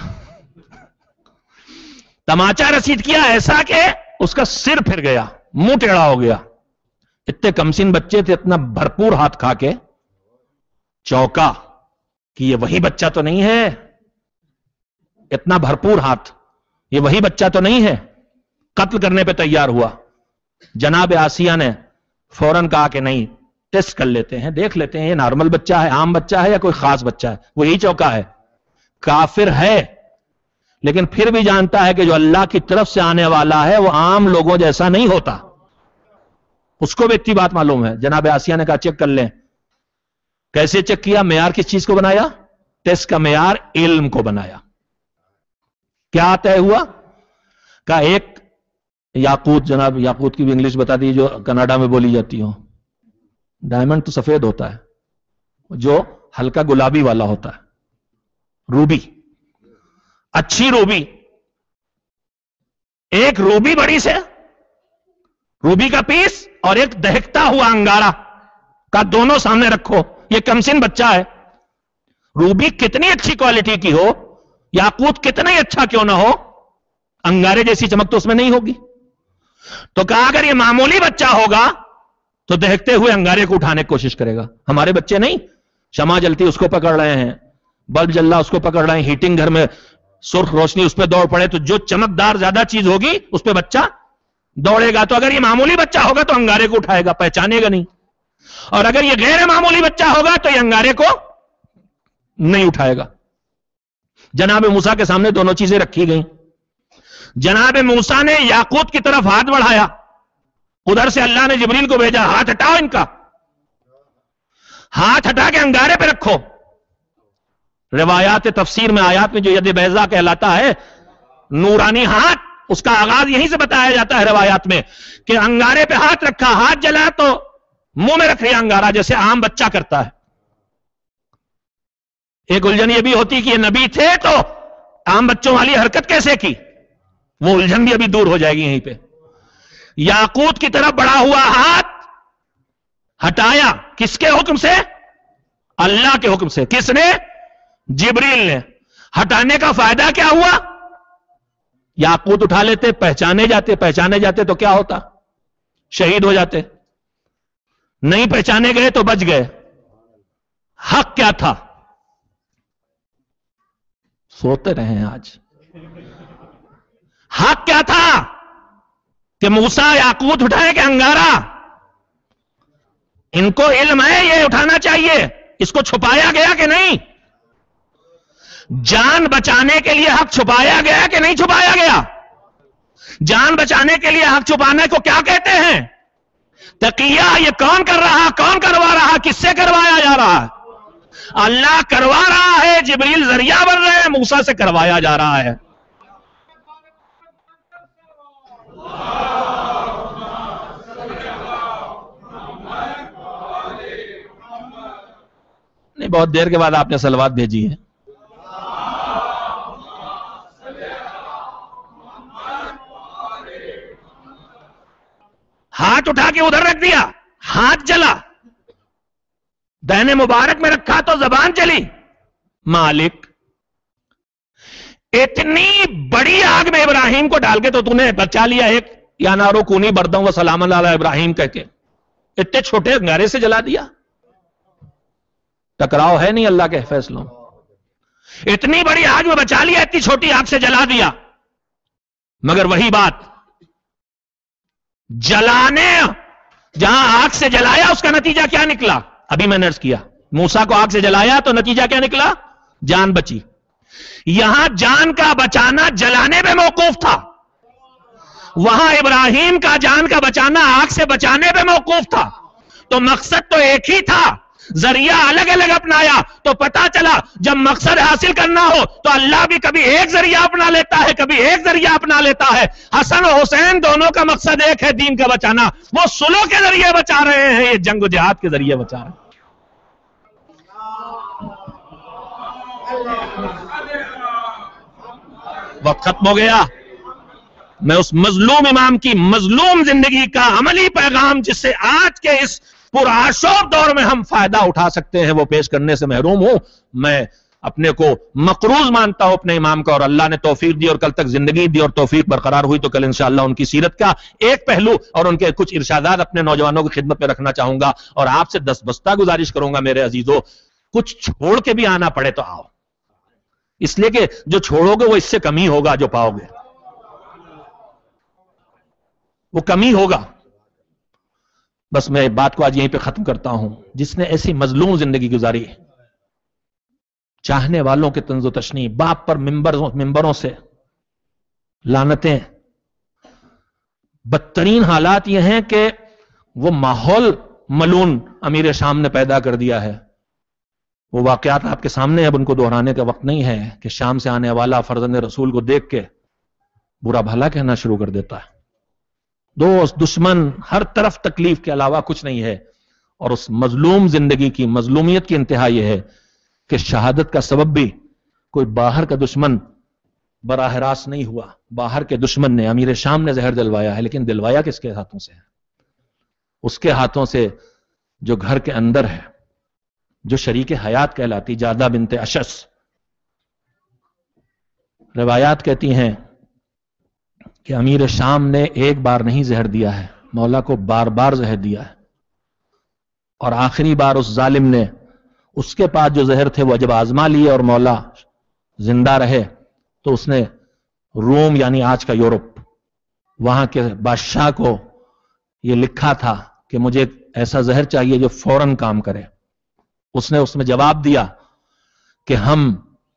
Speaker 1: تماچا رسید کیا ایسا کہ اس کا سر پھر گیا, منہ ٹیڑھا ہو گیا. اتنے کمسن بچے تھے, اتنا بھرپور ہاتھ کھا کے چوکا کہ یہ وہی بچہ تو نہیں ہے, اتنا بھرپور ہاتھ, یہ وہی بچہ تو نہیں ہے. قتل کرنے پہ تیار ہوا. جناب آسیہ نے فوراً کہا کہ نہیں, ٹیسٹ کر لیتے ہیں, دیکھ لیتے ہیں یہ نارمل بچہ ہے, عام بچہ ہے یا کوئی خاص بچہ ہے. وہی چوکا ہے, کافر ہے لیکن پھر بھی جانتا ہے کہ جو اللہ کی طرف سے آنے والا ہے وہ عام لوگوں جیسا نہیں ہوتا. اس کو بھی اتنی بات معلوم ہے. جناب آسیہ نے کہا چیک کر لیں. کیسے چیک کیا؟ معیار کس چیز کو بنایا؟ ٹیسٹ کا معیار علم کو بنایا. کیا طے ہوا؟ کہا ایک یاقوت, جناب یاقوت کی بھی انگلش بتا دی جو کینیڈا میں بولی جاتی ہو. ڈائمنڈ تو سفید ہوتا ہے, جو ہلکا گلابی والا ہوتا ہے, روبی, اچھی روبی. ایک روبی بڑی سے, روبی کا پیس, اور ایک دہکتا ہوا انگارا کا, دونوں سامنے رکھو. یہ کمسن بچہ ہے. روبی کتنی اچھی کوالٹی کی ہو, یاقوت کتنا ہی اچھا کیوں نہ ہو, انگارے جیسی چمک تو اس میں نہیں ہوگی. تو کہا اگر یہ معمولی بچہ ہوگا تو دہکتے ہوئے انگارے کو اٹھانے کی کوشش کرے گا. ہمارے بچے نہیں, شمع جلتی اس کو پکڑ رہے ہیں, بلب جل رہا اس کو پکڑ رہے ہیں, ہیٹنگ گھر میں سرخ روشنی اس پہ دوڑ پڑے تو جو چمکدار زیادہ چیز ہوگی اس پہ بچہ دوڑے گا. تو اگر یہ معمولی بچہ ہوگا تو انگارے کو اٹھائے گا, پہچانے گا نہیں. اور اگر یہ غیر معمولی بچہ ہوگا تو یہ انگارے کو نہیں اٹھائے گا. جناب موسیٰ کے سامنے دونوں چیزیں رکھی گئیں. جناب موسیٰ نے یاقوت کی طرف ہاتھ بڑھایا, ادھر سے اللہ نے جبریل کو بھیجا, ہاتھ ہٹاؤ ان کا, ہاتھ ہٹا کے انگارے پہ رکھو. روایات تفسیر میں, آیات میں جو ید بیضا کہلاتا ہے, نورانی ہاتھ, اس کا آغاز یہیں سے بتایا جاتا ہے روایات میں کہ انگارے پہ ہاتھ رکھا, ہاتھ جلا تو منہ میں رکھ لیا انگارہ جیسے عام بچہ کرتا ہے. ایک الجھن یہ بھی ہوتی کہ یہ نبی تھے تو عام بچوں والی حرکت کیسے کی, وہ الجھن بھی ابھی دور ہو جائے گی یہیں پہ. یاقوت کی طرف بڑھا ہوا ہاتھ ہٹایا, کس کے حکم سے؟ اللہ کے حکم سے. کس نے؟ جبریل نے. ہٹانے کا فائدہ کیا ہوا؟ یاقوت اٹھا لیتے, پہچانے جاتے, پہچانے جاتے تو کیا ہوتا؟ شہید ہو جاتے. نہیں پہچانے گئے تو بچ گئے. حق کیا تھا؟ سوتے رہے ہیں آج. حق کیا تھا کہ موسیٰ یاقوت اٹھائے کہ انگارہ؟ ان کو علم ہے یہ اٹھانا چاہیے. اس کو چھپایا گیا کہ نہیں؟ جان بچانے کے لیے حق چھپایا گیا کہ نہیں چھپایا گیا؟ جان بچانے کے لیے حق چھپانے کو کیا کہتے ہیں؟ تقیہ. یہ کون کر رہا, کون کروا رہا, کس سے کروایا جا رہا ہے؟ اللہ کروا رہا ہے, جبریل ذریعہ بن رہے ہیں, موسیٰ سے کروایا جا رہا ہے. نہیں, بہت دیر کے بعد آپ نے صلوات بھیجی ہے. ہاتھ اٹھا کے ادھر رکھ دیا, ہاتھ جلا. دہنے مبارک میں رکھا تو زبان چلی. مالک اتنی بڑی آگ میں ابراہیم کو ڈال کے تو تُو نے بچا لیا ایک، یا نارو کونی بردوں و سلام علی ابراہیم کہہ کے، اتنے چھوٹے انگارے سے جلا دیا۔ ٹکراؤ ہے نہیں اللہ کے فیصلوں، اتنی بڑی آگ میں بچا لیا، اتنی چھوٹی آگ سے جلا دیا۔ مگر وہی بات، جلانے جہاں آگ سے جلایا اس کا نتیجہ کیا نکلا؟ ابھی میں نے عرض کیا، موسیٰ کو آگ سے جلایا تو نتیجہ کیا نکلا؟ جان بچی۔ یہاں جان کا بچانا جلانے پہ موقوف تھا، وہاں ابراہیم کا جان کا بچانا آگ سے بچانے پہ موقوف تھا۔ تو مقصد تو ایک ہی تھا، ذریعہ الگ الگ اپنایا تو پتا چلا جب مقصد حاصل کرنا ہو تو اللہ بھی کبھی ایک ذریعہ اپنا لیتا ہے، کبھی ایک ذریعہ اپنا لیتا ہے۔ حسن و حسین دونوں کا مقصد ایک ہے، دین کا بچانا، وہ صلح کے ذریعے بچا رہے ہیں، یہ جنگ و جہاد کے ذریعے بچا رہے ہیں۔ وقت ختم ہو گیا، میں اس مظلوم امام کی مظلوم زندگی کا عملی پیغام جس سے آج کے اس پرآشوب دور میں ہم فائدہ اٹھا سکتے ہیں وہ پیش کرنے سے محروم ہوں۔ میں اپنے کو مقروض مانتا ہوں اپنے امام کا، اور اللہ نے توفیق دی اور کل تک زندگی دی اور توفیق برقرار ہوئی تو کل انشاءاللہ ان کی سیرت کا ایک پہلو اور ان کے کچھ ارشادات اپنے نوجوانوں کی خدمت میں رکھنا چاہوں گا، اور آپ سے دست بستہ گزارش کروں گا میرے عزیزو، کچھ چھوڑ کے بھی آنا پڑے تو آؤ، اس لیے کہ جو چھوڑو گے وہ اس سے کمی ہوگا، جو پاؤ گے وہ کمی ہوگا۔ بس میں بات کو آج یہیں پہ ختم کرتا ہوں۔ جس نے ایسی مظلوم زندگی گزاری، چاہنے والوں کے طنز و تشنیع، باپ پر ممبروں سے لعنتیں، بدترین حالات یہ ہیں کہ وہ ماحول ملون امیر شام نے پیدا کر دیا ہے۔ وہ واقعات آپ کے سامنے اب ان کو دہرانے کا وقت نہیں ہے کہ شام سے آنے والا فرزند رسول کو دیکھ کے برا بھلا کہنا شروع کر دیتا ہے، دوست دشمن ہر طرف تکلیف کے علاوہ کچھ نہیں ہے۔ اور اس مظلوم زندگی کی مظلومیت کی انتہا یہ ہے کہ شہادت کا سبب بھی کوئی باہر کا دشمن براہ راست نہیں ہوا، باہر کے دشمن نے، امیر شام نے زہر دلوایا ہے، لیکن دلوایا کس کے ہاتھوں سے ہے؟ اس کے ہاتھوں سے جو گھر کے اندر ہے، جو شریک حیات کہلاتی جادہ بنت اشس۔ روایات کہتی ہیں کہ امیر شام نے ایک بار نہیں زہر دیا ہے، مولا کو بار بار زہر دیا ہے، اور آخری بار اس ظالم نے اس کے پاس جو زہر تھے وہ جب آزما لیے اور مولا زندہ رہے تو اس نے روم یعنی آج کا یورپ، وہاں کے بادشاہ کو یہ لکھا تھا کہ مجھے ایسا زہر چاہیے جو فوراً کام کرے۔ اس نے اس میں جواب دیا کہ ہم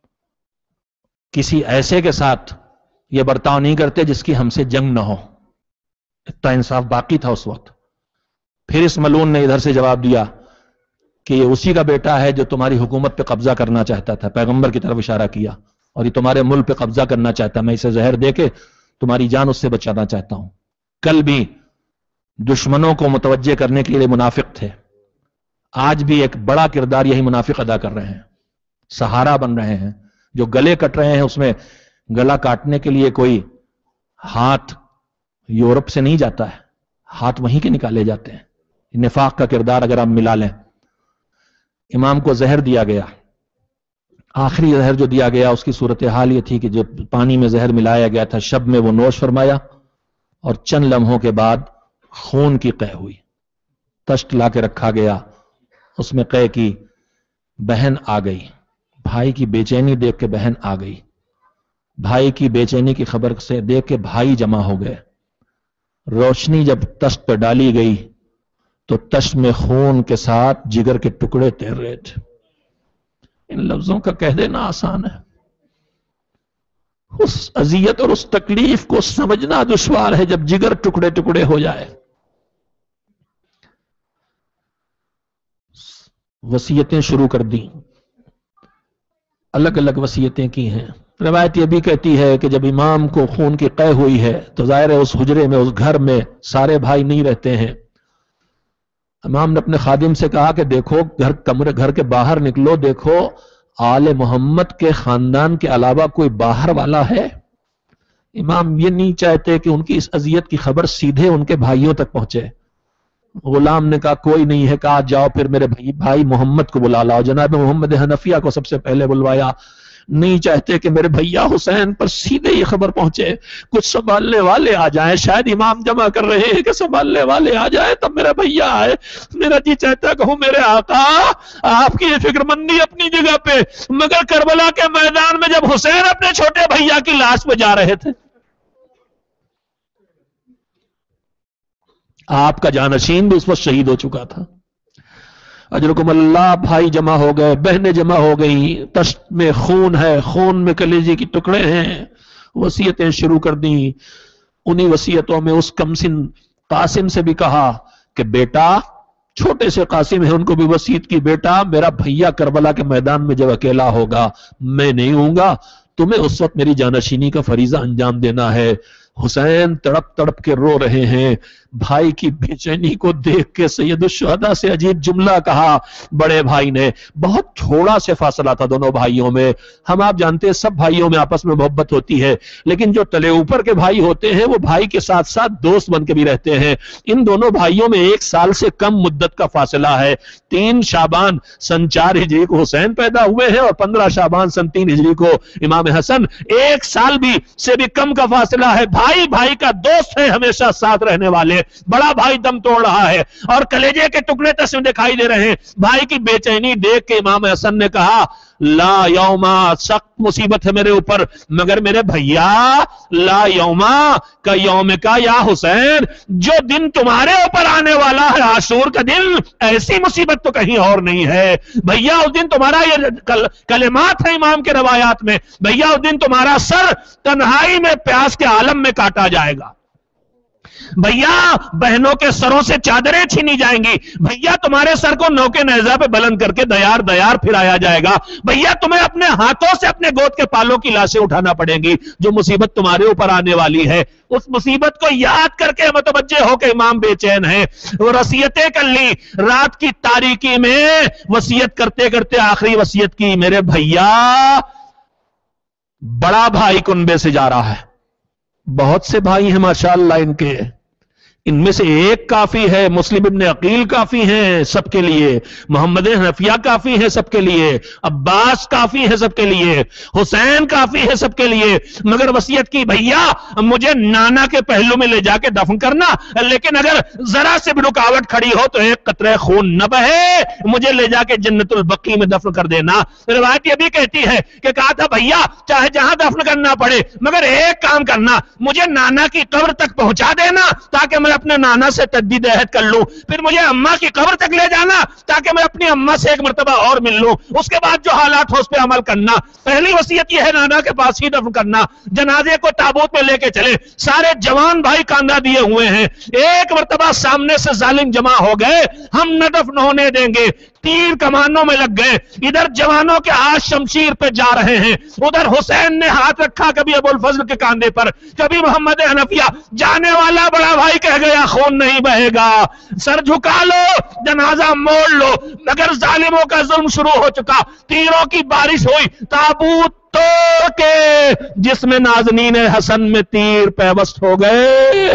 Speaker 1: کسی ایسے کے ساتھ یہ برتاؤ نہیں کرتے جس کی ہم سے جنگ نہ ہو۔ اتنا انصاف باقی تھا اس وقت۔ پھر اس ملون نے ادھر سے جواب دیا کہ یہ اسی کا بیٹا ہے جو تمہاری حکومت پہ قبضہ کرنا چاہتا تھا، پیغمبر کی طرف اشارہ کیا، اور یہ تمہارے ملک پہ قبضہ کرنا چاہتا، میں اسے زہر دے کے تمہاری جان اس سے بچانا چاہتا ہوں۔ کل بھی دشمنوں کو متوجہ کرنے کے لیے منافق تھے، آج بھی ایک بڑا کردار یہی منافق ادا کر رہے ہیں، سہارا بن رہے ہیں۔ جو گلے کٹ رہے ہیں اس میں گلا کاٹنے کے لیے کوئی ہاتھ یورپ سے نہیں جاتا ہے، ہاتھ وہیں کے نکالے جاتے ہیں۔ نفاق کا کردار اگر آپ ملا لیں، امام کو زہر دیا گیا، آخری زہر جو دیا گیا اس کی صورتحال یہ تھی کہ جو پانی میں زہر ملایا گیا تھا شب میں وہ نوش فرمایا، اور چند لمحوں کے بعد خون کی قے ہوئی، تشت لا کے رکھا گیا، اس میں قے کی بہن آ گئی، بھائی کی بے چینی دیکھ کے بہن آ گئی، بھائی کی بے چینی کی خبر سے دیکھ کے بھائی جمع ہو گئے۔ روشنی جب تشت پہ ڈالی گئی تو تشت میں خون کے ساتھ جگر کے ٹکڑے تیر رہے تھے۔ ان لفظوں کا کہہ دینا آسان ہے، اس اذیت اور اس تکلیف کو سمجھنا دشوار ہے جب جگر ٹکڑے ٹکڑے ہو جائے۔ وصیتیں شروع کر دیں، الگ الگ وصیتیں کی ہیں۔ روایت یہ بھی کہتی ہے کہ جب امام کو خون کی قے ہوئی ہے تو ظاہر ہے اس حجرے میں، اس گھر میں سارے بھائی نہیں رہتے ہیں۔ امام نے اپنے خادم سے کہا کہ دیکھو گھر کمرے گھر کے باہر نکلو، دیکھو آل محمد کے خاندان کے علاوہ کوئی باہر والا ہے؟ امام یہ نہیں چاہتے کہ ان کی اس اذیت کی خبر سیدھے ان کے بھائیوں تک پہنچے۔ غلام نے کہا کوئی نہیں ہے، کہا جاؤ پھر میرے بھائی بھائی محمد کو بلا لاؤ۔ جناب محمد حنفیہ کو سب سے پہلے بلوایا، नहीं चाहते कि मेरे भैया हुसैन पर सीधे ये खबर पहुंचे, कुछ संभालने वाले आ जाएं, शायद इमाम जमा कर रहे हैं कि संभालने वाले आ जाए तब मेरा भैया आए। मेरा जी चाहता कहूं मेरे आका आपकी फिक्रमंदी अपनी जगह पे, मगर करबला के मैदान में जब हुसैन अपने छोटे भैया की लाश पे जा रहे थे, आपका जानशीन भी उस वक्त शहीद हो चुका था। अजरकुम अल्लाह, भाई जमा हो गए, बहनें जमा हो गई, तश्त में खून है, खून में कलेजे की टुकड़े हैं, वसीयतें शुरू कर दी। उन्हीं वसीयतों में उस कमसिन कासिम से भी कहा कि बेटा, छोटे से कासिम है, उनको भी वसीयत की, बेटा मेरा भैया करबला के मैदान में जब अकेला होगा मैं नहीं हूंगा, तुम्हें उस वक्त मेरी जानशीनी का फरीजा अंजाम देना है। हुसैन तड़प तड़प के रो रहे हैं। भाई की बेचैनी को देख के सैयदुश्शुहदा से अजीब जुमला कहा बड़े भाई ने। बहुत थोड़ा से फासला था दोनों भाइयों में। हम आप जानते हैं सब भाइयों में आपस में मोहब्बत होती है, लेकिन जो तले ऊपर के भाई होते हैं वो भाई के साथ साथ दोस्त बन के भी रहते हैं। इन दोनों भाइयों में एक साल से कम मुद्दत का फासला है। तीन शाबान सन चार हिजरी को हुसैन पैदा हुए हैं और पंद्रह शाबान सन तीन हिजरी को इमाम हसन। एक साल भी से भी कम का फासला है। भाई भाई का दोस्त है, हमेशा साथ रहने वाले। बड़ा भाई दम तोड़ रहा है और कलेजे के टुकड़े तस्वीर दिखाई दे रहे हैं। भाई की बेचैनी देख के इमाम हसन ने कहा ला यौमा, सख्त मुसीबत है मेरे ऊपर, मगर मेरे भैया ला यौमा का यौम का या हुसैन, जो दिन तुम्हारे ऊपर आने वाला है आशूर का दिन, ऐसी मुसीबत तो कहीं और नहीं है भैया। उस दिन तुम्हारा ये कल, कलेमात है इमाम के रवायात में, भैया उस दिन तुम्हारा सर तन्हाई में प्यास के आलम में काटा जाएगा भैया, बहनों के सरों से चादरें छीनी जाएंगी भैया, तुम्हारे सर को नौके नेजा पे बुलंद करके दयार दयार फिराया जाएगा भैया, तुम्हें अपने हाथों से अपने गोद के पालों की लाशें उठाना पड़ेंगी। जो मुसीबत तुम्हारे ऊपर आने वाली है उस मुसीबत को याद करके मतवज्जे होकर इमाम बेचैन है। वो वसीयतें कर ली, रात की तारीकी में वसीयत करते करते आखिरी वसीयत की, मेरे भैया बड़ा भाई कुनबे से जा रहा है, बहुत से भाई हैं माशाअल्लाह इनके, इनमें से एक काफी है, मुस्लिम इब्न अकील काफी हैं सबके लिए, मोहम्मद हनफिया काफी है सबके लिए, अब्बास काफी है सबके लिए, हुसैन काफी है सबके लिए, मगर वसीयत की भैया मुझे नाना के पहलू में ले जाके दफन करना, लेकिन अगर जरा से भी रुकावट खड़ी हो तो एक कतरे खून न बहे, मुझे ले जाके जन्नतुल बकी में दफन कर देना। रिवायत ये भी कहती है कि कहा था भैया चाहे जहां दफन करना पड़े मगर एक काम करना, मुझे नाना की कब्र तक पहुंचा देना ताकि मैं अपने नाना से तजदीद अहद कर लूं, फिर मुझे अम्मा की कब्र तक ले जाना ताकि मैं अपनी अम्मा से एक मर्तबा और मिल लूं, उसके बाद जो हालात हो उस पर अमल करना। पहली वसीयत यह है नाना के पास ही दफन करना। जनाजे को ताबूत में लेके चले, सारे जवान भाई कांधा दिए हुए हैं, एक मर्तबा सामने से जालिम जमा हो गए, हम न दफन होने देंगे, तीर कमानों में लग गए, इधर जवानों के हाथ शमशीर पे जा रहे हैं, उधर हुसैन ने हाथ रखा कभी अबुल फजल के कांधे पर, कभी मोहम्मद हनफिया। जाने वाला बड़ा भाई कह गया खून नहीं बहेगा, सर झुका लो, जनाजा मोड़ लो, मगर जालिमों का जुल्म शुरू हो चुका। तीरों की बारिश हुई, ताबूत तोड़ के जिसमें नाज़नीन हसन में तीर पैवस्त हो गए।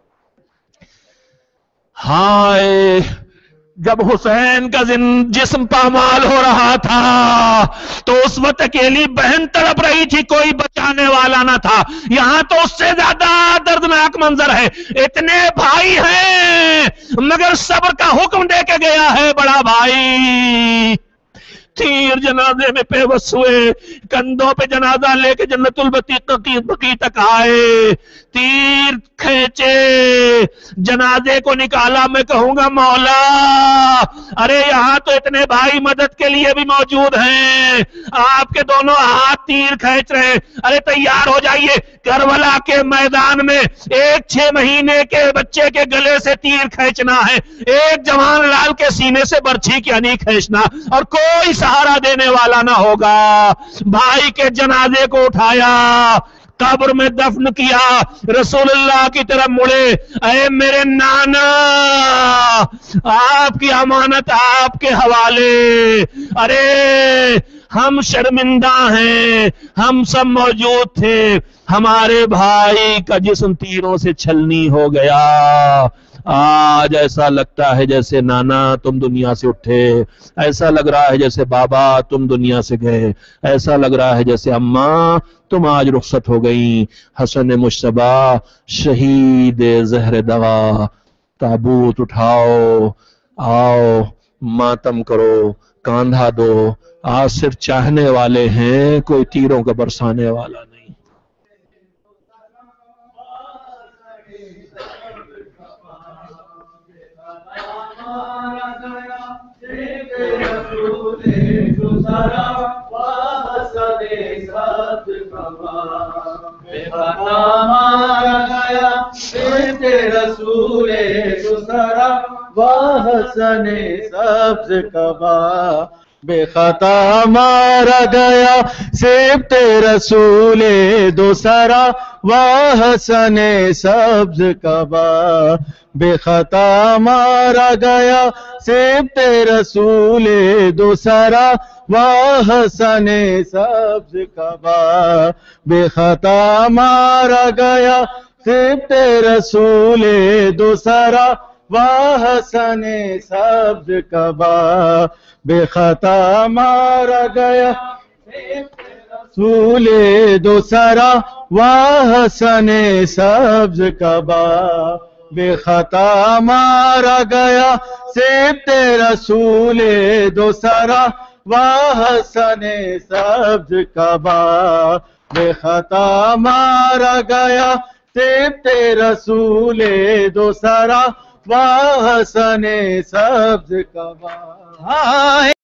Speaker 1: हाय, जब हुसैन का जिस्म पामाल हो रहा था तो उस वक्त अकेली बहन तड़प रही थी, कोई बचाने वाला ना था। यहां तो उससे ज्यादा दर्दनाक मंजर है, इतने भाई हैं मगर सब्र का हुक्म दे के गया है बड़ा भाई। तीर जनाजे में पेवस हुए, कंधों पे जनाजा लेके जन्नतुल बकी तक आए, तीर खींचे, जनाजे को निकाला। मैं कहूंगा मौला अरे यहां तो इतने भाई मदद के लिए भी मौजूद हैं, आपके दोनों हाथ तीर खींच रहे, अरे तैयार हो जाइए। करबला के मैदान में एक छह महीने के बच्चे के गले से तीर खींचना है, एक जवान लाल के सीने से बर्छी की अनी खींचना, और कोई सहारा देने वाला ना होगा। भाई के जनाजे को उठाया, कब्र में दफन किया, रसूलुल्लाह की तरफ मुड़े, अरे मेरे नाना आपकी अमानत आपके हवाले, अरे हम शर्मिंदा हैं, हम सब मौजूद थे, हमारे भाई का जिस्म तीरों से छलनी हो गया, آج ایسا لگتا ہے جیسے نانا تم دنیا سے اٹھے، ایسا لگ رہا ہے جیسے بابا تم دنیا سے گئے، ایسا لگ رہا ہے جیسے اماں تم آج رخصت ہو گئیں۔ حسن مشتبہ شہید زہر دوا، تابوت اٹھاؤ، آؤ ماتم کرو، کاندھا دو، آج صرف چاہنے والے ہیں، کوئی تیروں کا برسانے والا نہیں۔
Speaker 2: رسول دوسرا وحسن سبز کبا، بے خطا مارا گیا سبت رسول دوسرا وحسن سبز کبا، بے خطا مارا گیا سبت رسول دوسرا وحسن سبز کبا، بے خطا مارا گیا سبت رسول دوسرا وحسن سبز کبا، بے خطا مارا گیا رسول دوسرا وحسن سبز کبا، بے خطا مارا گیا سبت رسول دوسرا وحسن سبز کبا، بے خطا مارا گیا سبت رسول دوسرا وحسن سبز کبا۔